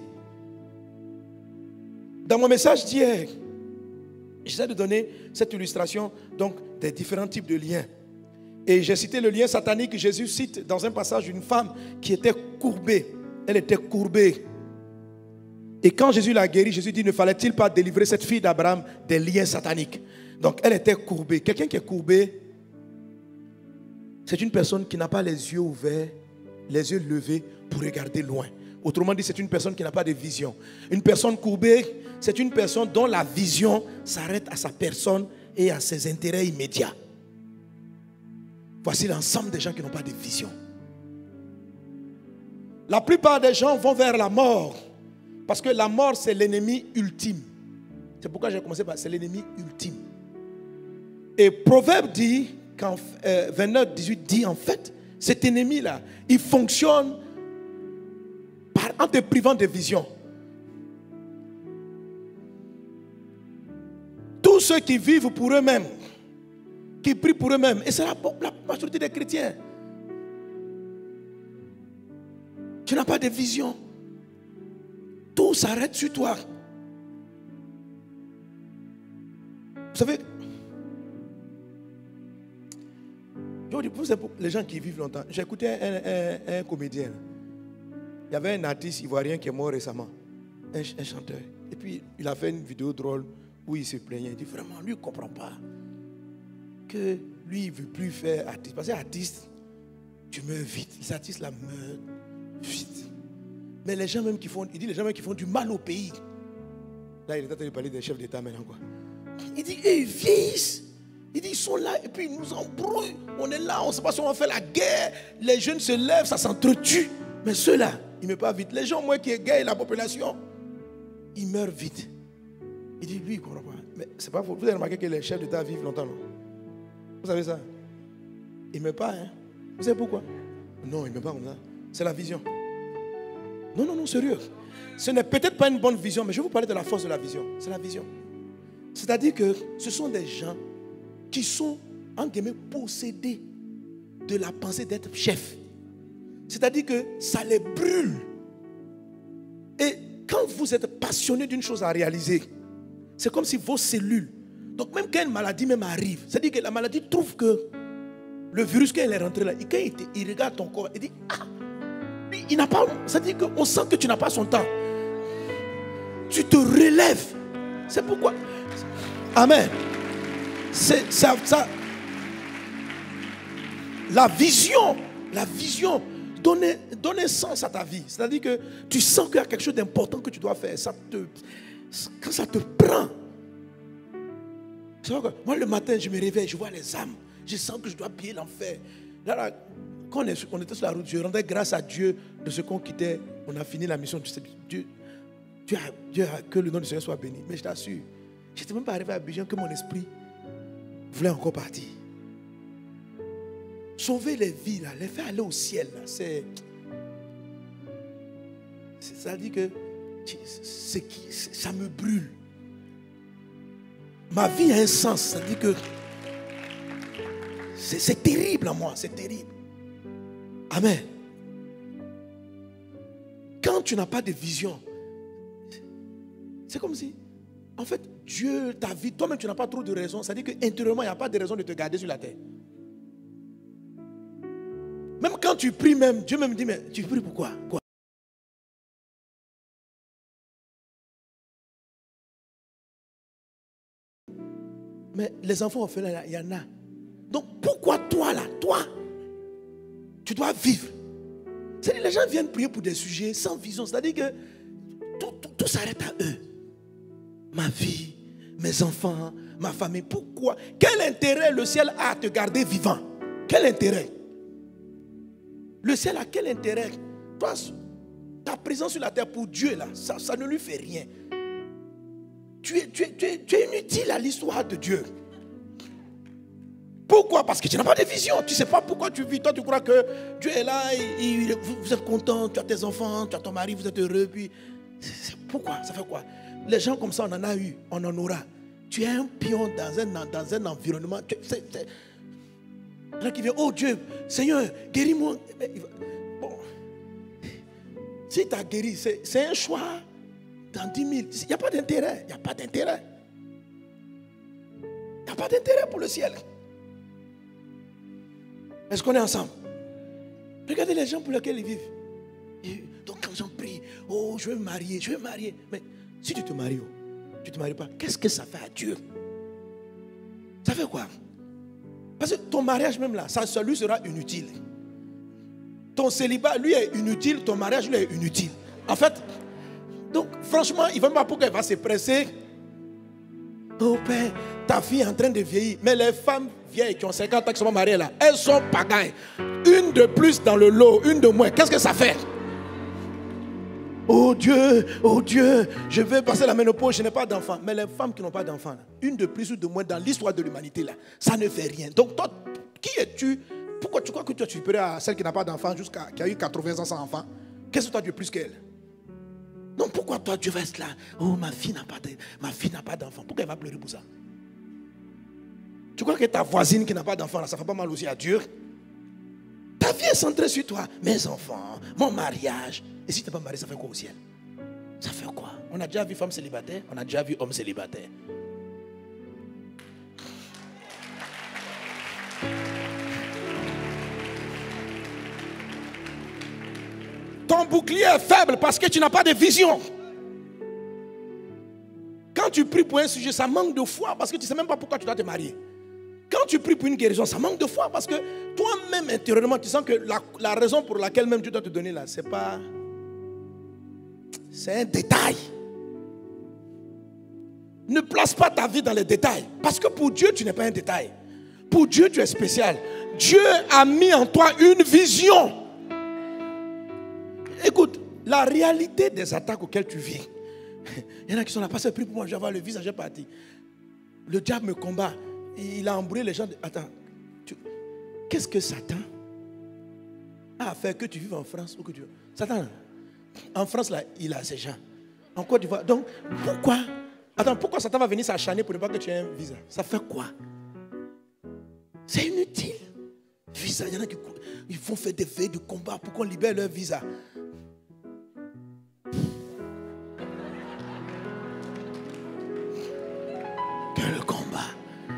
Dans mon message d'hier, j'essaie de donner cette illustration donc, des différents types de liens. Et j'ai cité le lien satanique que Jésus cite dans un passage d'une femme qui était courbée. Elle était courbée. Et quand Jésus l'a guérie, Jésus dit, ne fallait-il pas délivrer cette fille d'Abraham des liens sataniques? Donc elle était courbée. Quelqu'un qui est courbé, c'est une personne qui n'a pas les yeux ouverts, les yeux levés pour regarder loin. Autrement dit, c'est une personne qui n'a pas de vision. Une personne courbée, c'est une personne dont la vision s'arrête à sa personne et à ses intérêts immédiats. Voici l'ensemble des gens qui n'ont pas de vision. La plupart des gens vont vers la mort. Parce que la mort, c'est l'ennemi ultime. C'est pourquoi j'ai commencé par c'est l'ennemi ultime. Et Proverbe dit, 29, 18 dit en fait, cet ennemi-là, il fonctionne en te privant de vision. Tous ceux qui vivent pour eux-mêmes, qui prient pour eux-mêmes, et c'est la majorité des chrétiens. Tu n'as pas de vision. Tout s'arrête sur toi. Vous savez, les gens qui vivent longtemps, j'ai écouté un comédien. Il y avait un artiste ivoirien qui est mort récemment, un chanteur. Et puis, il a fait une vidéo drôle où il se plaignait. Il dit vraiment, lui, il ne comprend pas que lui, il ne veut plus faire artiste. Parce que artiste, tu meurs vite. Les artistes là meurent vite. Mais les gens même qui font, il dit les gens même qui font du mal au pays. Là, il est en train de parler des chefs d'État maintenant, quoi. Il dit, ils vieillissent. Il dit, ils sont là et puis ils nous embrouillent. On est là, on ne sait pas si on va faire la guerre. Les jeunes se lèvent, ça s'entretue. Mais ceux-là, ils ne meurent pas vite. Les gens, moi, qui égayent la population, ils meurent vite. Il dit, lui, il ne comprend pas. Mais c'est pas faux. Vous avez remarqué que les chefs d'État vivent longtemps, non? Vous savez ça? Ils ne meurent pas, hein? Vous savez pourquoi? Non, ils ne meurent pas comme ça. C'est la vision. Non, sérieux. Ce n'est peut-être pas une bonne vision, mais je vais vous parler de la force de la vision. C'est la vision. C'est-à-dire que ce sont des gens qui sont en guillemets, possédés de la pensée d'être chef. C'est-à-dire que ça les brûle. Et quand vous êtes passionné d'une chose à réaliser, c'est comme si vos cellules, donc même quand une maladie même arrive, c'est-à-dire que la maladie trouve que le virus, quand il est rentré là, et quand il regarde ton corps, il dit, ah, lui, il n'a pas, c'est-à-dire qu'on sent que tu n'as pas son temps. Tu te relèves. C'est pourquoi. Amen. C'est ça. La vision, donner sens à ta vie. C'est-à-dire que tu sens qu'il y a quelque chose d'important que tu dois faire. Quand ça te prend. Moi, le matin, je me réveille, je vois les âmes. Je sens que je dois piller l'enfer. Là, quand on était sur la route, je rendais grâce à Dieu de ce qu'on quittait. On a fini la mission. Dieu a que le nom du Seigneur soit béni. Mais je t'assure, je n'étais même pas arrivé à Abidjan que mon esprit voulait encore partir. Sauver les vies, là, les faire aller au ciel, là, ça dit que ça me brûle. Ma vie a un sens, ça dit que c'est terrible à moi, c'est terrible. Amen. Quand tu n'as pas de vision, c'est comme si, en fait, Dieu, ta vie, toi-même tu n'as pas trop de raison. Ça dit qu'intérieurement, il n'y a pas de raison de te garder sur la terre. Même quand tu pries, même, Dieu me dit, mais tu pries pourquoi? Quoi? Mais les enfants ont fait là, il y en a. Donc pourquoi toi là, tu dois vivre? C'est-à-dire les gens viennent prier pour des sujets sans vision. C'est-à-dire que tout s'arrête à eux. Ma vie, mes enfants, ma famille. Pourquoi? Quel intérêt le ciel a à te garder vivant? Quel intérêt? Le ciel a quel intérêt? Toi, ta présence sur la terre pour Dieu, là, ça ne lui fait rien. Tu es inutile à l'histoire de Dieu. Pourquoi? Parce que tu n'as pas de vision. Tu ne sais pas pourquoi tu vis. Toi, tu crois que Dieu est là, vous êtes content, tu as tes enfants, tu as ton mari, vous êtes heureux. Puis, pourquoi? Ça fait quoi? Les gens comme ça, on en a eu, on en aura. Tu es un pion dans un environnement. Là qui vient, oh Dieu, Seigneur, guéris-moi. Bon, si tu as guéri, c'est un choix dans 10 000. Il n'y a pas d'intérêt. Il n'y a pas d'intérêt. Il n'y a pas d'intérêt pour le ciel. Est-ce qu'on est ensemble? Regardez les gens pour lesquels ils vivent. Et donc quand ils prient, oh je veux me marier, je veux me marier. Mais si tu te maries, tu ne te maries pas, qu'est-ce que ça fait à Dieu? Ça fait quoi? Parce que ton mariage même là, ça lui sera inutile. Ton célibat, lui est inutile, ton mariage, lui est inutile. En fait, donc franchement, il ne va pas pourquoi il va se presser. Oh Père, ta fille est en train de vieillir. Mais les femmes vieilles qui ont 50 ans qui sont mariées là, elles sont pagailles. Une de plus dans le lot, une de moins. Qu'est-ce que ça fait? Oh Dieu, je vais passer la ménopause, je n'ai pas d'enfant. Mais les femmes qui n'ont pas d'enfant, une de plus ou de moins dans l'histoire de l'humanité, là, ça ne fait rien. Donc toi, qui es-tu? Pourquoi tu crois que toi, tu es supérieur à celle qui n'a pas d'enfant, qui a eu 80 ans sans enfant? Qu'est-ce que toi, tu es plus qu'elle? Donc pourquoi toi, tu vas être là? Oh, ma fille n'a pas d'enfant. Pourquoi elle va pleurer pour ça? Tu crois que ta voisine qui n'a pas d'enfant, ça fait pas mal aussi à Dieu? Ta vie est centrée sur toi. Mes enfants, mon mariage. Et si tu n'es pas marié, ça fait quoi au ciel? Ça fait quoi? On a déjà vu femme célibataire, on a déjà vu homme célibataire. Ton bouclier est faible parce que tu n'as pas de vision. Quand tu pries pour un sujet, ça manque de foi parce que tu ne sais même pas pourquoi tu dois te marier. Quand tu pries pour une guérison, ça manque de foi parce que toi-même intérieurement, tu sens que la raison pour laquelle même Dieu doit te donner là, c'est pas... C'est un détail. Ne place pas ta vie dans les détails. Parce que pour Dieu, tu n'es pas un détail. Pour Dieu, tu es spécial. Dieu a mis en toi une vision. Écoute, la réalité des attaques auxquelles tu vis. Il y en a qui sont là, pasteur, prie pour moi, je vais avoir le visage parti. Le diable me combat. Il a embrouillé les gens. Attends, qu'est-ce que Satan a fait que tu vives en France ou que tu... Satan, en France, là, il a ses gens. En Côte d'Ivoire. Donc, pourquoi? Attends, pourquoi Satan va venir s'acharner pour ne pas que tu aies un visa? Ça fait quoi? C'est inutile. Visa, il y en a qui ils vont faire des veilles de combat pour qu'on libère leur visa. Quel combat.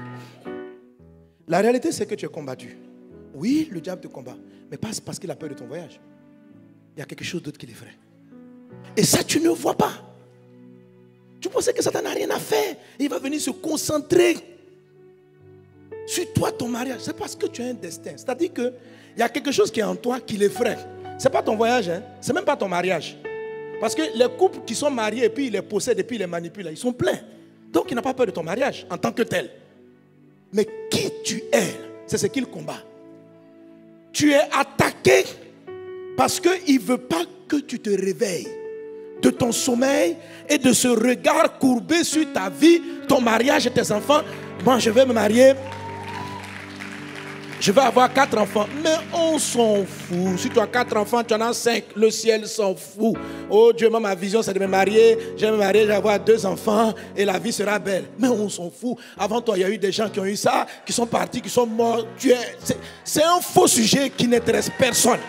La réalité, c'est que tu es combattu. Oui, le diable te combat, mais pas parce qu'il a peur de ton voyage. Il y a quelque chose d'autre qui l'effraie. Et ça, tu ne vois pas. Tu pensais que Satan n'a rien à faire. Il va venir se concentrer sur toi, ton mariage. C'est parce que tu as un destin. C'est-à-dire qu'il y a quelque chose qui est en toi qui l'effraie. Ce n'est pas ton voyage, hein? Ce n'est même pas ton mariage. Parce que les couples qui sont mariés et puis ils les possèdent et puis ils les manipulent, ils sont pleins. Donc il n'a pas peur de ton mariage en tant que tel. Mais qui tu es, c'est ce qu'il combat. Tu es attaqué parce qu'il ne veut pas que tu te réveilles de ton sommeil et de ce regard courbé sur ta vie, ton mariage et tes enfants. Moi, je vais me marier. Je vais avoir 4 enfants. Mais on s'en fout. Si tu as 4 enfants, tu en as 5. Le ciel s'en fout. Oh Dieu, moi, ma vision, c'est de me marier. Je vais me marier, je vais avoir 2 enfants et la vie sera belle. Mais on s'en fout. Avant toi, il y a eu des gens qui ont eu ça, qui sont partis, qui sont morts. C'est un faux sujet qui n'intéresse personne.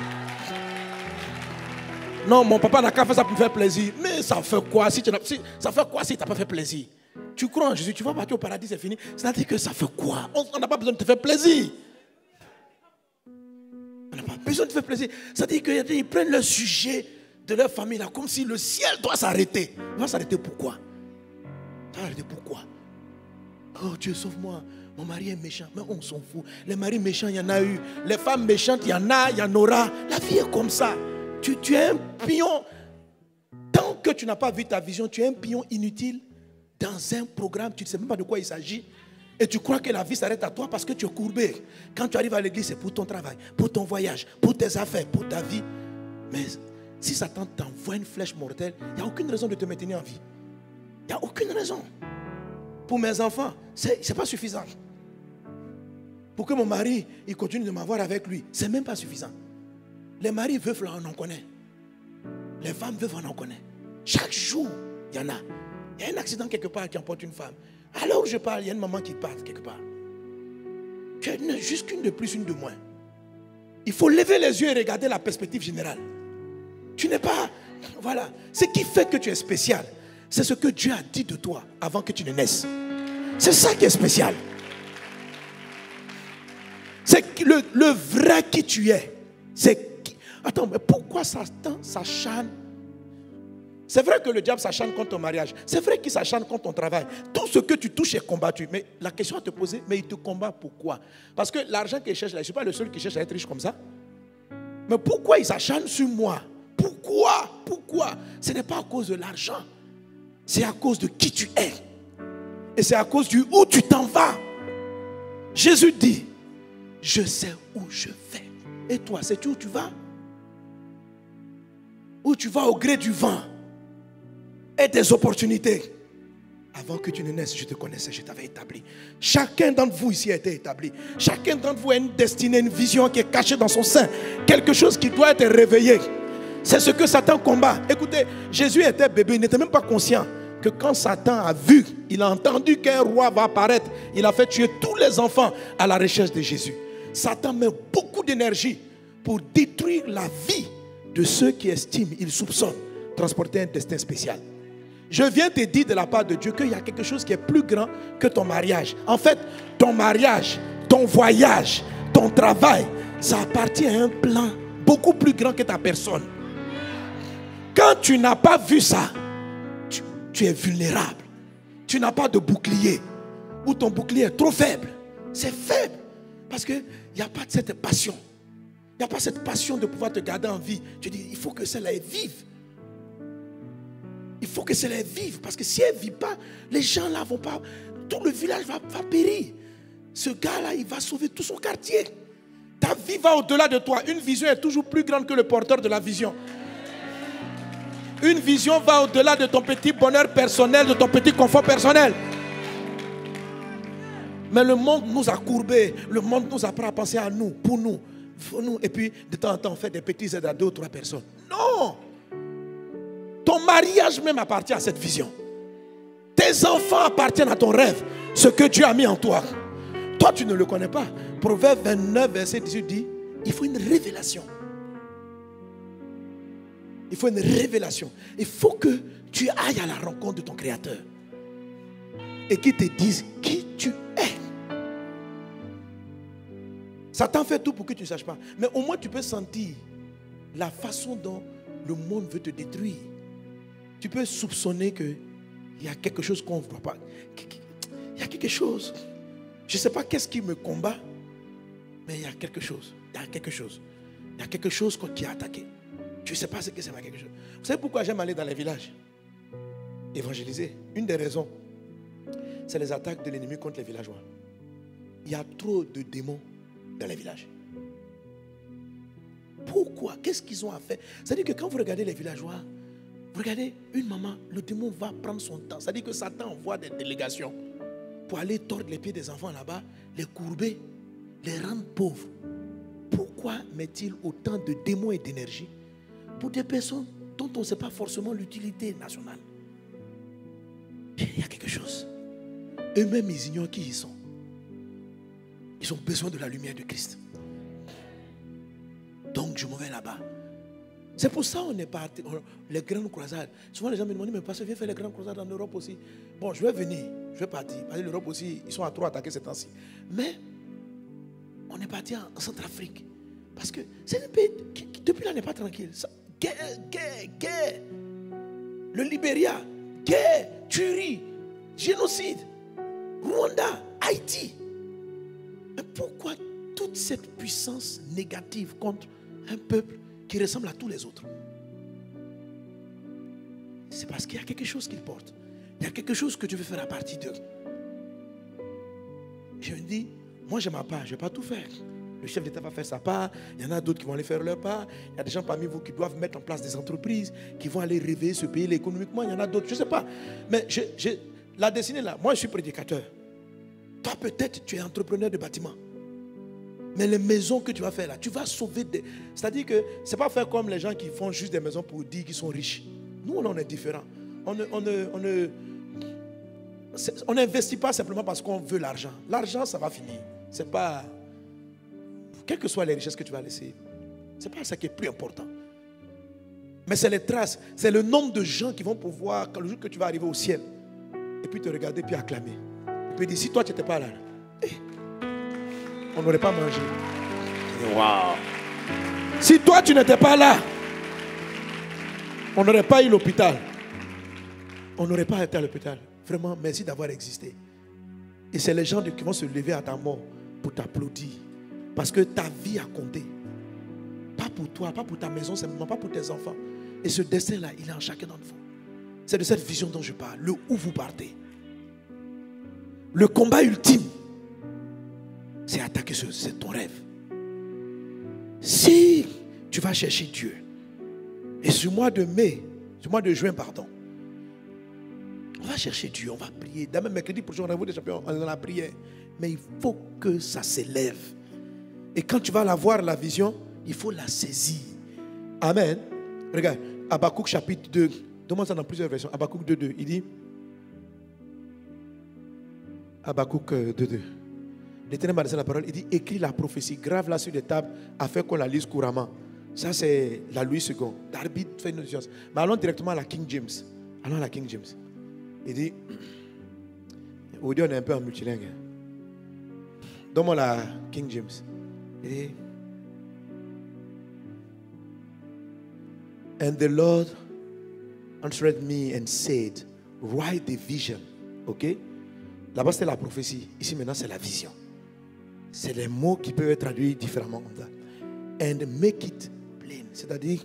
Non, mon papa n'a qu'à faire ça pour me faire plaisir. Mais ça fait quoi ça fait quoi si tu n'as pas fait plaisir? Tu crois en Jésus, tu vas partir au paradis, c'est fini. C'est-à-dire que ça fait quoi? On n'a pas besoin de te faire plaisir. On n'a pas besoin de te faire plaisir. C'est-à-dire qu'ils prennent le sujet de leur famille là, comme si le ciel doit s'arrêter. Il va s'arrêter pourquoi? Ça va s'arrêter pourquoi? Oh Dieu, sauve-moi. Mon mari est méchant. Mais on s'en fout. Les maris méchants, il y en a eu. Les femmes méchantes, il y en a, il y en aura. La vie est comme ça. Tu es un pion. Tant que tu n'as pas vu ta vision, tu es un pion inutile dans un programme. Tu ne sais même pas de quoi il s'agit. Et tu crois que la vie s'arrête à toi parce que tu es courbé. Quand tu arrives à l'église, c'est pour ton travail, pour ton voyage, pour tes affaires, pour ta vie. Mais si Satan t'envoie une flèche mortelle, il n'y a aucune raison de te maintenir en vie. Il n'y a aucune raison. Pour mes enfants, ce n'est pas suffisant. Pour que mon mari il continue de m'avoir avec lui, ce n'est même pas suffisant. Les maris veulent, on en connaît. Les femmes veulent, on en connaît. Chaque jour, il y en a. Il y a un accident quelque part qui emporte une femme. Alors je parle, il y a une maman qui part quelque part. Tu es juste qu'une de plus, une de moins. Il faut lever les yeux et regarder la perspective générale. Tu n'es pas... Voilà. Ce qui fait que tu es spécial, c'est ce que Dieu a dit de toi avant que tu ne naisses. C'est ça qui est spécial. C'est le vrai qui tu es. Attends, mais pourquoi Satan s'acharne? C'est vrai que le diable s'acharne contre ton mariage. C'est vrai qu'il s'acharne contre ton travail. Tout ce que tu touches est combattu. Mais la question à te poser, mais il te combat pourquoi? Parce que l'argent qu'il cherche là, je ne suis pas le seul qui cherche à être riche comme ça. Mais pourquoi il s'acharne sur moi? Pourquoi? Ce n'est pas à cause de l'argent. C'est à cause de qui tu es. Et c'est à cause du où tu t'en vas. Jésus dit, je sais où je vais. Et toi, sais-tu où tu vas? Où tu vas au gré du vent et des opportunités. Avant que tu ne naisses, je te connaissais, je t'avais établi. Chacun d'entre vous ici a été établi. Chacun d'entre vous a une destinée, une vision qui est cachée dans son sein. Quelque chose qui doit être réveillé. C'est ce que Satan combat. Écoutez, Jésus était bébé, il n'était même pas conscient que quand Satan a vu, il a entendu qu'un roi va apparaître, il a fait tuer tous les enfants à la recherche de Jésus. Satan met beaucoup d'énergie pour détruire la vie de ceux qui estiment, ils soupçonnent transporter un destin spécial. Je viens te dire de la part de Dieu qu'il y a quelque chose qui est plus grand que ton mariage. En fait, ton mariage, ton voyage, ton travail, ça appartient à un plan beaucoup plus grand que ta personne. Quand tu n'as pas vu ça, tu es vulnérable. Tu n'as pas de bouclier. Ou ton bouclier est trop faible. C'est faible. Parce qu'il n'y a pas de cette passion. Il n'y a pas cette passion de pouvoir te garder en vie. Tu dis, il faut que celle-là vive. Il faut que celle-là vive. Parce que si elle ne vit pas, les gens là vont pas... Tout le village va périr. Ce gars-là, il va sauver tout son quartier. Ta vie va au-delà de toi. Une vision est toujours plus grande que le porteur de la vision. Une vision va au-delà de ton petit bonheur personnel, de ton petit confort personnel. Mais le monde nous a courbés. Le monde nous apprend à penser à nous, pour nous. Et puis, de temps en temps, on fait des petits aides à 2 ou 3 personnes. Non! Ton mariage même appartient à cette vision. Tes enfants appartiennent à ton rêve. Ce que Dieu a mis en toi. Toi, tu ne le connais pas. Proverbe 29, verset 18 dit, il faut une révélation. Il faut une révélation. Il faut que tu ailles à la rencontre de ton Créateur. Et qu'il te dise qui tu es. Satan fait tout pour que tu ne saches pas. Mais au moins tu peux sentir la façon dont le monde veut te détruire. Tu peux soupçonner qu'il y a quelque chose qu'on ne voit pas. Il y a quelque chose. Je ne sais pas qu'est-ce qui me combat, mais il y a quelque chose. Il y a quelque chose. Il y a quelque chose qui a attaqué. Je ne sais pas ce que c'est, mais quelque chose. Vous savez pourquoi j'aime aller dans les villages évangéliser? Une des raisons, c'est les attaques de l'ennemi contre les villageois. Il y a trop de démons dans les villages. Pourquoi? Qu'est-ce qu'ils ont à faire? C'est-à-dire que quand vous regardez les villageois, vous regardez une maman, le démon va prendre son temps. C'est-à-dire que Satan envoie des délégations pour aller tordre les pieds des enfants là-bas, les courber, les rendre pauvres. Pourquoi met-il autant de démons et d'énergie pour des personnes dont on ne sait pas forcément l'utilité nationale? Il y a quelque chose. Eux-mêmes, ils ignorent qui ils sont. Ils ont besoin de la lumière de Christ. Donc, je m'en vais là-bas. C'est pour ça qu'on est parti. Les grandes croisades. Souvent, les gens me demandent, mais pasteur, viens faire les grandes croisades en Europe aussi. Bon, je vais venir. Je vais partir. Parce que l'Europe aussi, ils sont à trop attaqués ces temps-ci. Mais, on est parti en Centrafrique. Parce que c'est un pays qui, depuis là, n'est pas tranquille. Guerre. Le Libéria, guerre, tuerie, génocide. Rwanda, Haïti. Mais pourquoi toute cette puissance négative contre un peuple qui ressemble à tous les autres? C'est parce qu'il y a quelque chose qu'ils portent. Il y a quelque chose que tu veux faire à partir d'eux. Je me dis, moi j'ai ma part, je ne vais pas tout faire. Le chef d'État va faire sa part, il y en a d'autres qui vont aller faire leur part. Il y a des gens parmi vous qui doivent mettre en place des entreprises, qui vont aller réveiller ce pays économiquement. Il y en a d'autres, je ne sais pas. Mais la destinée là, moi je suis prédicateur. Toi peut-être tu es entrepreneur de bâtiment. Mais les maisons que tu vas faire là, tu vas sauver des... C'est-à-dire que ce n'est pas faire comme les gens qui font juste des maisons pour dire qu'ils sont riches. Nous, on est différents. On n'investit pas simplement parce qu'on veut l'argent. L'argent, ça va finir. C'est pas... Quelles que soient les richesses que tu vas laisser, ce n'est pas ça qui est plus important. Mais c'est les traces, c'est le nombre de gens qui vont pouvoir, quand le jour que tu vas arriver au ciel, et puis te regarder, puis acclamer. Et puis dire, si toi tu n'étais pas là, on n'aurait pas mangé. Wow. Si toi tu n'étais pas là, on n'aurait pas eu l'hôpital. On n'aurait pas été à l'hôpital. Vraiment, merci d'avoir existé. Et c'est les gens qui vont se lever à ta mort pour t'applaudir. Parce que ta vie a compté. Pas pour toi, pas pour ta maison, simplement pas pour tes enfants. Et ce destin-là, il est en chacun d'entre vous. C'est de cette vision dont je parle. Le où vous partez. Le combat ultime, c'est attaquer c'est ton rêve. Si tu vas chercher Dieu, et ce mois de juin, on va chercher Dieu, on va prier. Demain, mercredi prochain, on a des champions, on est dans la prière. Mais il faut que ça s'élève. Et quand tu vas la voir, la vision, il faut la saisir. Amen. Regarde, Habakkuk chapitre 2. Demande ça dans plusieurs versions. Habakkuk 2.2. Il dit, Habakkuk 2.2. L'Éternel m'a laissé la parole. Il dit, écris la prophétie, grave-la sur des tables afin qu'on la lise couramment. Ça, c'est la Louis II. Darby fait une audience. Mais allons directement à la King James. Allons à la King James. Il dit, aujourd'hui on est un peu en multilingue. Donne-moi la King James. Il dit, and the Lord answered me and said, write the vision. Ok? Là-bas c'était la prophétie. Ici maintenant c'est la vision. C'est les mots qui peuvent être traduits différemment comme ça. And make it plain. C'est-à-dire,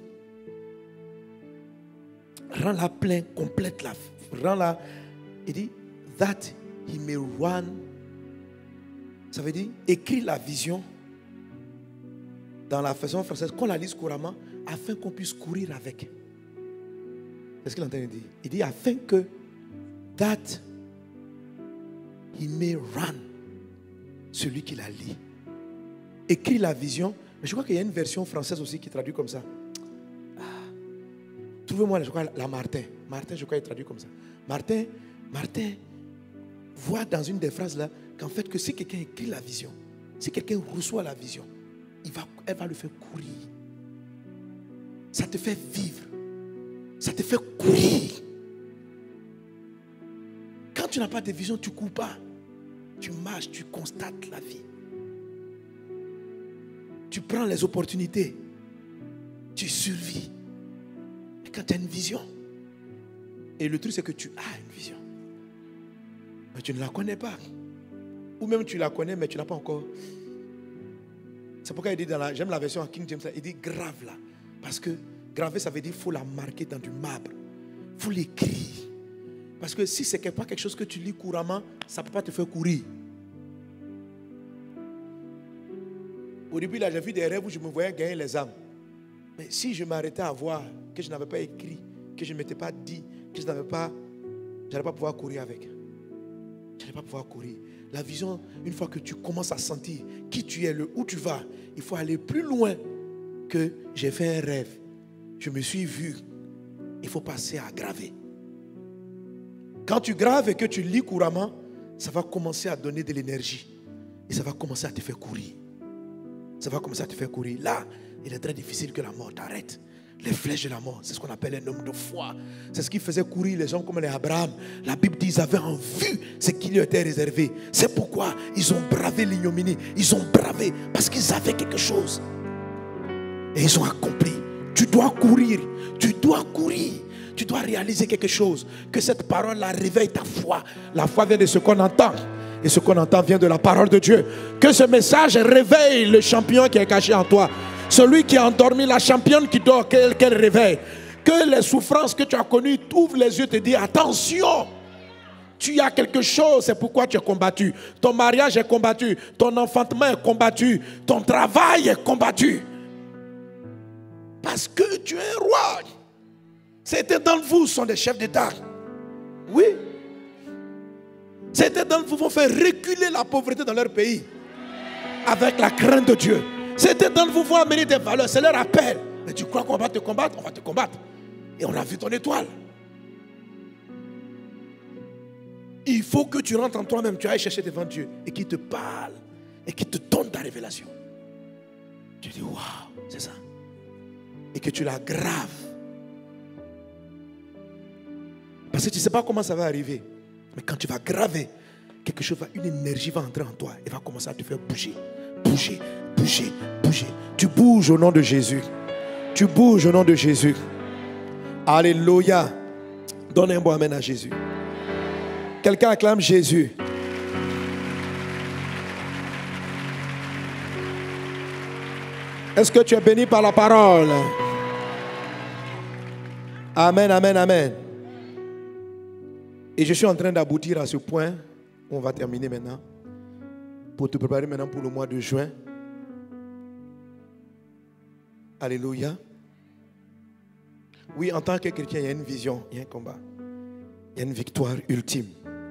rends-la pleine, complète-la. Rends-la. Il dit, that he may run. Ça veut dire, écris la vision dans la version française, qu'on la lise couramment, afin qu'on puisse courir avec. C'est ce qu'il est en train de dire. Il dit, afin que, that he may run, celui qui la lit. Écris la vision. Mais je crois qu'il y a une version française aussi qui traduit comme ça. Trouvez-moi, je crois, la Martin. Martin, je crois, il traduit comme ça. Martin voit dans une des phrases là, qu'en fait, que si quelqu'un écrit la vision, si quelqu'un reçoit la vision, elle va le faire courir. Ça te fait vivre. Ça te fait courir. Quand tu n'as pas de vision, tu ne cours pas. Tu marches, tu constates la vie. Tu prends les opportunités. Tu survis. Et quand tu as une vision, et le truc c'est que tu as une vision, mais tu ne la connais pas. Ou même tu la connais, mais tu n'as pas encore. C'est pourquoi il dit j'aime la version en King James, il dit grave là. Parce que graver, ça veut dire qu'il faut la marquer dans du marbre. Il faut l'écrire. Parce que si ce n'est pas quelque chose que tu lis couramment, ça ne peut pas te faire courir. Au début, là, j'ai vu des rêves où je me voyais gagner les âmes. Mais si je m'arrêtais à voir que je n'avais pas écrit, que je ne m'étais pas dit, que je n'allais pas pouvoir courir avec. Je n'allais pas pouvoir courir. La vision, une fois que tu commences à sentir qui tu es, où tu vas, il faut aller plus loin que j'ai fait un rêve. Je me suis vu. Il faut passer à graver. Quand tu graves et que tu lis couramment, ça va commencer à donner de l'énergie. Et ça va commencer à te faire courir. Ça va commencer à te faire courir. Là, il est très difficile que la mort t'arrête. Les flèches de la mort, c'est ce qu'on appelle un homme de foi. C'est ce qui faisait courir les gens comme les Abraham. La Bible dit qu'ils avaient en vue ce qui lui était réservé. C'est pourquoi ils ont bravé l'ignominie. Ils ont bravé parce qu'ils avaient quelque chose. Et ils ont accompli. Tu dois courir. Tu dois courir. Tu dois réaliser quelque chose. Que cette parole-là réveille ta foi. La foi vient de ce qu'on entend. Et ce qu'on entend vient de la parole de Dieu. Que ce message réveille le champion qui est caché en toi. Celui qui a endormi la championne qui dort, qu'elle réveille. Que les souffrances que tu as connues t'ouvrent les yeux et te disent attention. Tu as quelque chose, c'est pourquoi tu es combattu. Ton mariage est combattu. Ton enfantement est combattu. Ton travail est combattu. Parce que tu es un roi. Certains d'entre vous sont des chefs d'État. Oui. Certains d'entre vous vont faire reculer la pauvreté dans leur pays. Avec la crainte de Dieu. Certains d'entre vous vont amener des valeurs. C'est leur appel. Mais tu crois qu'on va te combattre? On va te combattre. Et on a vu ton étoile. Il faut que tu rentres en toi-même. Tu ailles chercher devant Dieu. Et qu'il te parle. Et qu'il te donne ta révélation. Tu dis waouh, c'est ça. Et que tu la graves. Parce que tu ne sais pas comment ça va arriver. Mais quand tu vas graver, quelque chose, une énergie va entrer en toi et va commencer à te faire bouger. Bouger, bouger, bouger. Tu bouges au nom de Jésus. Tu bouges au nom de Jésus. Alléluia. Donne un bon amen à Jésus. Quelqu'un acclame Jésus. Est-ce que tu es béni par la parole? Amen, amen, amen. Et je suis en train d'aboutir à ce point. On va terminer maintenant. Pour te préparer maintenant pour le mois de juin. Alléluia. Oui, en tant que chrétien, il y a une vision, il y a un combat. Il y a une victoire ultime.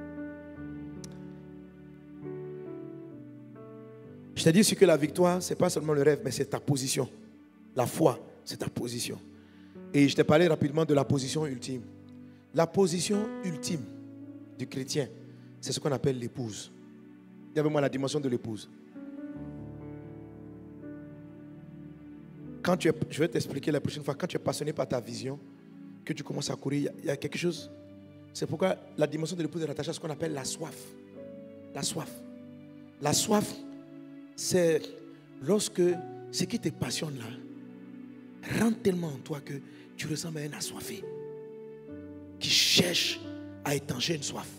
Je t'ai dit que la victoire, ce n'est pas seulement le rêve, mais c'est ta position. La foi, c'est ta position. Et je t'ai parlé rapidement de la position ultime. La position ultime du chrétien, c'est ce qu'on appelle l'épouse. Il y avait moi la dimension de l'épouse. Je vais t'expliquer la prochaine fois, quand tu es passionné par ta vision, que tu commences à courir, il y a quelque chose. C'est pourquoi la dimension de l'épouse est rattachée à ce qu'on appelle la soif. La soif. La soif, c'est lorsque ce qui te passionne là rentre tellement en toi que tu ressembles à un assoiffé qui cherche à étancher une soif.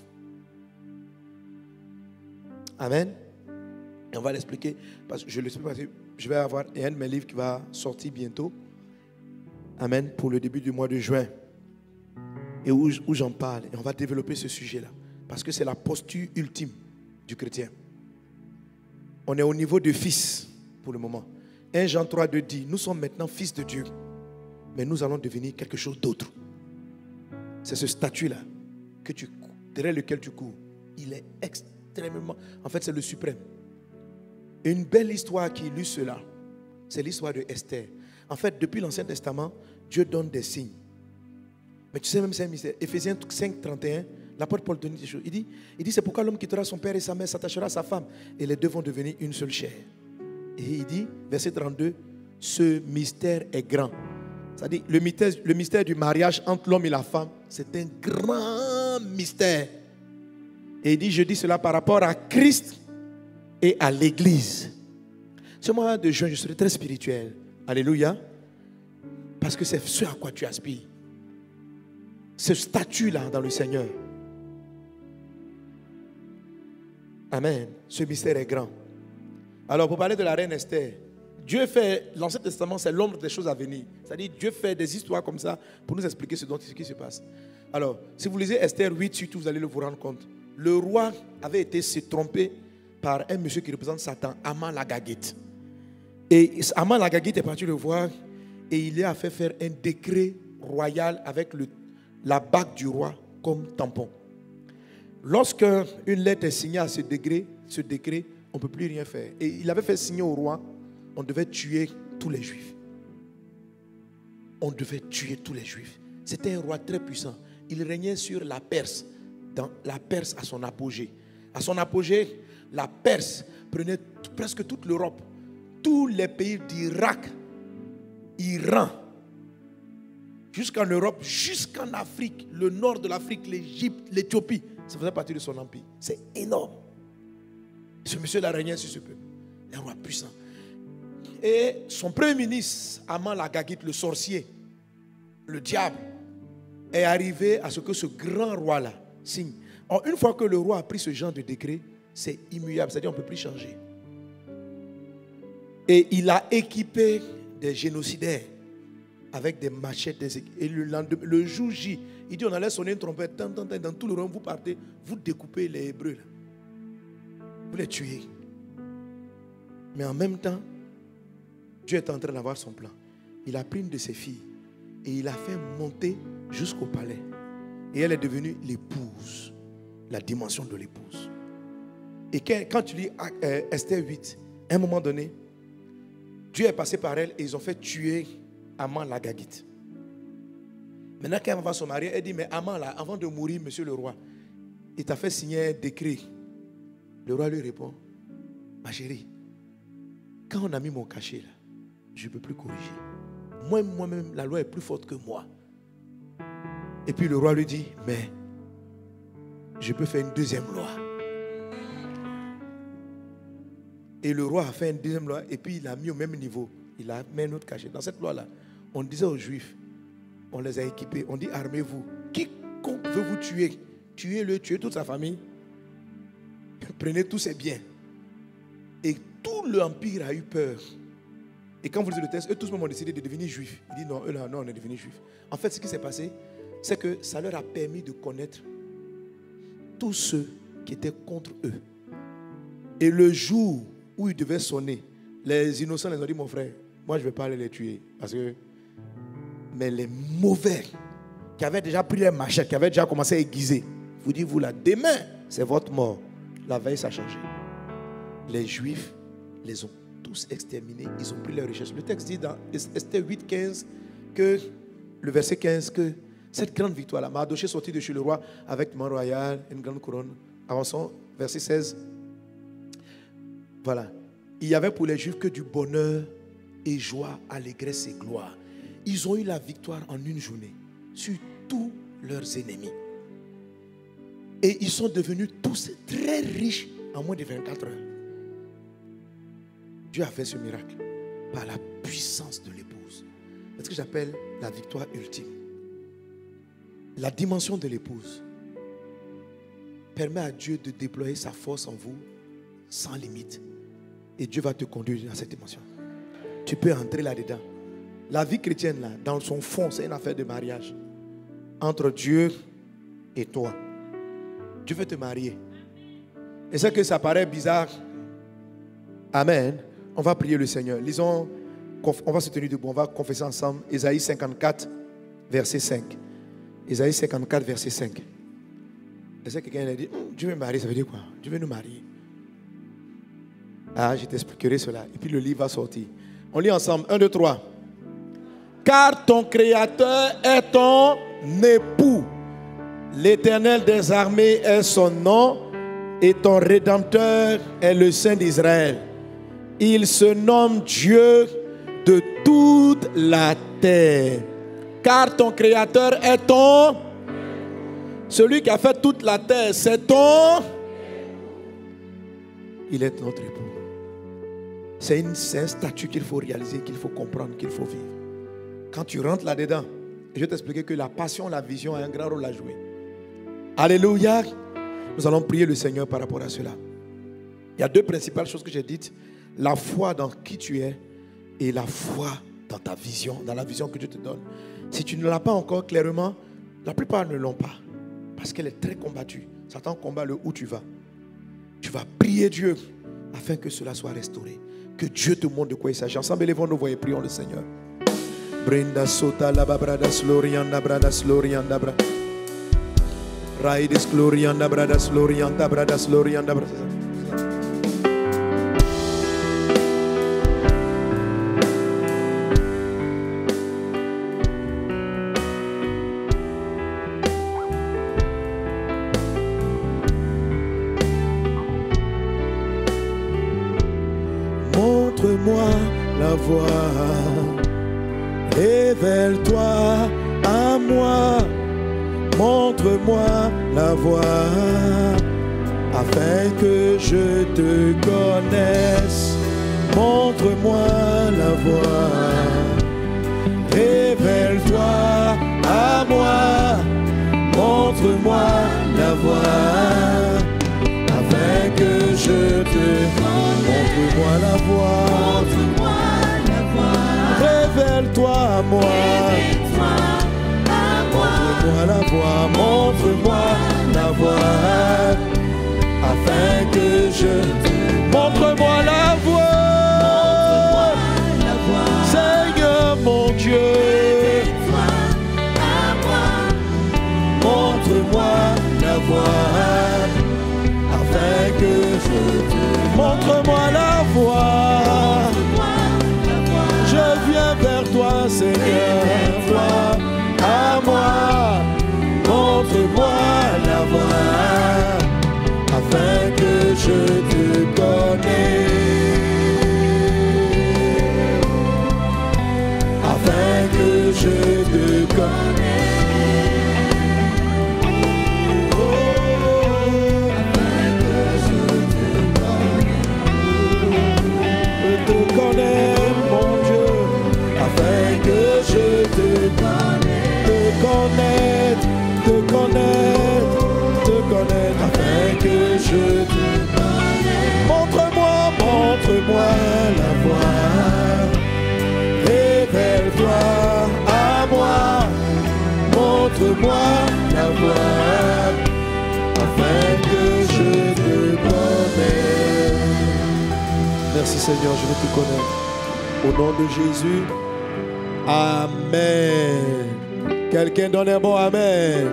Amen. Et on va l'expliquer, parce que je l'explique parce que je vais avoir un de mes livres qui va sortir bientôt. Amen. Pour le début du mois de juin. Et où j'en parle. Et on va développer ce sujet-là. Parce que c'est la posture ultime du chrétien. On est au niveau de fils pour le moment. 1 Jean 3,2 dit, nous sommes maintenant fils de Dieu. Mais nous allons devenir quelque chose d'autre. C'est ce statut-là derrière lequel tu cours. Il est extrêmement... En fait, c'est le suprême. Et une belle histoire qui illustre cela, c'est l'histoire de Esther. En fait, depuis l'Ancien Testament, Dieu donne des signes. Mais tu sais même, c'est un mystère. Éphésiens 5, 31 L'apôtre Paul donne des choses. Il dit c'est pourquoi l'homme quittera son père et sa mère, s'attachera à sa femme, et les deux vont devenir une seule chair. Et il dit, verset 32, ce mystère est grand. C'est-à-dire, le mystère du mariage entre l'homme et la femme, c'est un grand mystère. Et il dit, je dis cela par rapport à Christ et à l'Église. Ce mois de juin, je serai très spirituel. Alléluia. Parce que c'est ce à quoi tu aspires. Ce statut-là dans le Seigneur. Amen. Ce mystère est grand. Alors, pour parler de la reine Esther, Dieu fait, l'Ancien Testament, c'est l'ombre des choses à venir. C'est-à-dire, Dieu fait des histoires comme ça pour nous expliquer ce qui se passe. Alors, si vous lisez Esther 8, surtout, vous allez vous rendre compte. Le roi avait été se tromper par un monsieur qui représente Satan, Aman l'Agagite. Et Aman l'Agagite est parti le voir et il lui a fait faire un décret royal avec la bague du roi comme tampon. Lorsque une lettre est signée à ce décret, on ne peut plus rien faire. Et il avait fait signer au roi, on devait tuer tous les Juifs. On devait tuer tous les Juifs. C'était un roi très puissant. Il régnait sur la Perse, dans la Perse à son apogée. À son apogée, la Perse prenait presque toute l'Europe, tous les pays d'Irak, Iran, jusqu'en Europe, jusqu'en Afrique, le nord de l'Afrique, l'Égypte, l'Éthiopie. Ça faisait partie de son empire. C'est énorme. Ce monsieur-là régnait sur ce peuple. Un roi puissant. Et son premier ministre, Aman l'Agagite, le sorcier, le diable, est arrivé à ce que ce grand roi-là signe. Or, une fois que le roi a pris ce genre de décret, c'est immuable, c'est-à-dire on ne peut plus changer. Et il a équipé des génocidaires avec des machettes. Et le jour J, il dit on allait sonner une trompette, dans tout le royaume, vous partez, vous découpez les Hébreux. Là. Vous les tuez. Mais en même temps, Dieu est en train d'avoir son plan. Il a pris une de ses filles et il a fait monter jusqu'au palais. Et elle est devenue l'épouse, la dimension de l'épouse. Et quand tu lis Esther 8, à un moment donné, Dieu est passé par elle et ils ont fait tuer Aman l'Agagite. Maintenant, quand elle va se marier, elle dit, mais Aman, là, avant de mourir, monsieur le roi, il t'a fait signer un décret. Le roi lui répond, ma chérie, quand on a mis mon cachet là, je ne peux plus corriger. Moi-même, la loi est plus forte que moi. Et puis le roi lui dit, mais je peux faire une deuxième loi. Et le roi a fait une deuxième loi et puis il l'a mis au même niveau. Il a mis un autre cachet. Dans cette loi-là, on disait aux Juifs, on les a équipés, on dit armez-vous. Quiconque veut vous tuer, tuez-le, tuez toute sa famille. Prenez tous ses biens. Et tout l'empire a eu peur. Et quand vous lisez le texte, eux tous ont décidé de devenir juifs. Il dit non, eux là, non, on est devenus juifs. En fait, ce qui s'est passé, c'est que ça leur a permis de connaître tous ceux qui étaient contre eux. Et le jour où ils devaient sonner, les innocents les ont dit, mon frère, moi je ne vais pas aller les tuer. Parce que, mais les mauvais, qui avaient déjà pris les machettes, qui avaient déjà commencé à aiguiser, vous dites, vous là, demain, c'est votre mort. La veille, ça a changé. Les Juifs les ont tous exterminés. Ils ont pris leurs richesses. Le texte dit dans Esther 8, 15, que, le verset 15, que cette grande victoire-là, Mardochée sortit de chez le roi avec mon royal, une grande couronne. Avançons, verset 16. Voilà. Il n'y avait pour les Juifs que du bonheur et joie, allégresse et gloire. Ils ont eu la victoire en une journée sur tous leurs ennemis. Et ils sont devenus tous très riches en moins de 24 heures. Dieu a fait ce miracle par la puissance de l'épouse. C'est ce que j'appelle la victoire ultime. La dimension de l'épouse permet à Dieu de déployer sa force en vous sans limite. Et Dieu va te conduire dans cette dimension. Tu peux entrer là-dedans. La vie chrétienne, là, dans son fond, c'est une affaire de mariage entre Dieu et toi. Dieu veut te marier. Et c'est que ça paraît bizarre. Amen. On va prier le Seigneur. Lisons, on va se tenir debout. On va confesser ensemble Ésaïe 54, verset 5. Ésaïe 54, verset 5. Et c'est quelqu'un qui a dit, Dieu veut me marier, ça veut dire quoi? Dieu veut nous marier. Ah, je t'expliquerai cela. Et puis le livre va sortir. On lit ensemble. 1, 2, 3. Car ton Créateur est ton époux. L'Éternel des armées est son nom et ton Rédempteur est le Saint d'Israël. Il se nomme Dieu de toute la terre. Car ton Créateur est ton... Celui qui a fait toute la terre, c'est ton... Il est notre époux. C'est un statut qu'il faut réaliser, qu'il faut comprendre, qu'il faut vivre. Quand tu rentres là-dedans, je vais t'expliquer que la passion, la vision a un grand rôle à jouer. Alléluia. Nous allons prier le Seigneur par rapport à cela. Il y a deux principales choses que j'ai dites. La foi dans qui tu es et la foi dans ta vision, dans la vision que Dieu te donne. Si tu ne l'as pas encore clairement, la plupart ne l'ont pas. Parce qu'elle est très combattue. Satan combat le où tu vas. Tu vas prier Dieu afin que cela soit restauré. Que Dieu te montre de quoi il s'agit. Ensemble, élevons nos voix et prions le Seigneur. Brenda sota la babradas lorianda bradas lorianda bra. Raides glorianda bradas lorianda bradas lorianda bradas. Montre-moi la voie. Révèle-toi à moi, montre-moi la voie, afin que je te connaisse. Montre-moi la voie, révèle-toi à moi, montre-moi la voie, afin que je te connaisse. Montre-moi la voie. Révèle-toi à moi. Montre-moi la voie, montre-moi la voie, afin que je te... Montre-moi la voie, Seigneur mon Dieu. Montre-moi la voie, afin que je te... Montre-moi la voie. Je viens vers toi, Seigneur, toi, à moi, montre-moi la voie, afin que je te connaisse, afin que je te connaisse. Montre-moi la voie, révèle-toi à moi, montre-moi la voie, afin que je te connaisse. Merci Seigneur, je veux te connaître. Au nom de Jésus, Amen. Quelqu'un donne un bon Amen.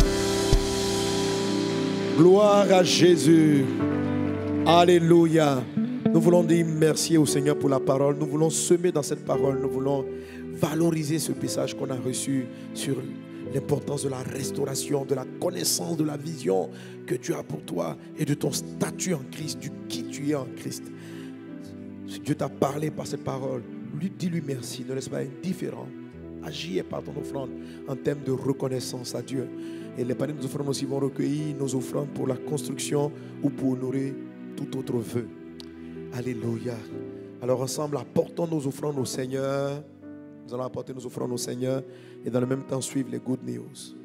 Gloire à Jésus. Alléluia. Nous voulons dire merci au Seigneur pour la parole. Nous voulons semer dans cette parole. Nous voulons valoriser ce message qu'on a reçu sur l'importance de la restauration, de la connaissance, de la vision que tu as pour toi et de ton statut en Christ, du qui tu es en Christ. Si Dieu t'a parlé par cette parole, dis-lui merci. Ne laisse pas indifférent. Agis par ton offrande en termes de reconnaissance à Dieu. Et les paniers de nos offrandes aussi vont recueillir nos offrandes pour la construction ou pour honorer tout autre vœu. Alléluia. Alors ensemble, apportons nos offrandes au Seigneur. Nous allons apporter nos offrandes au Seigneur et dans le même temps suivre les good news.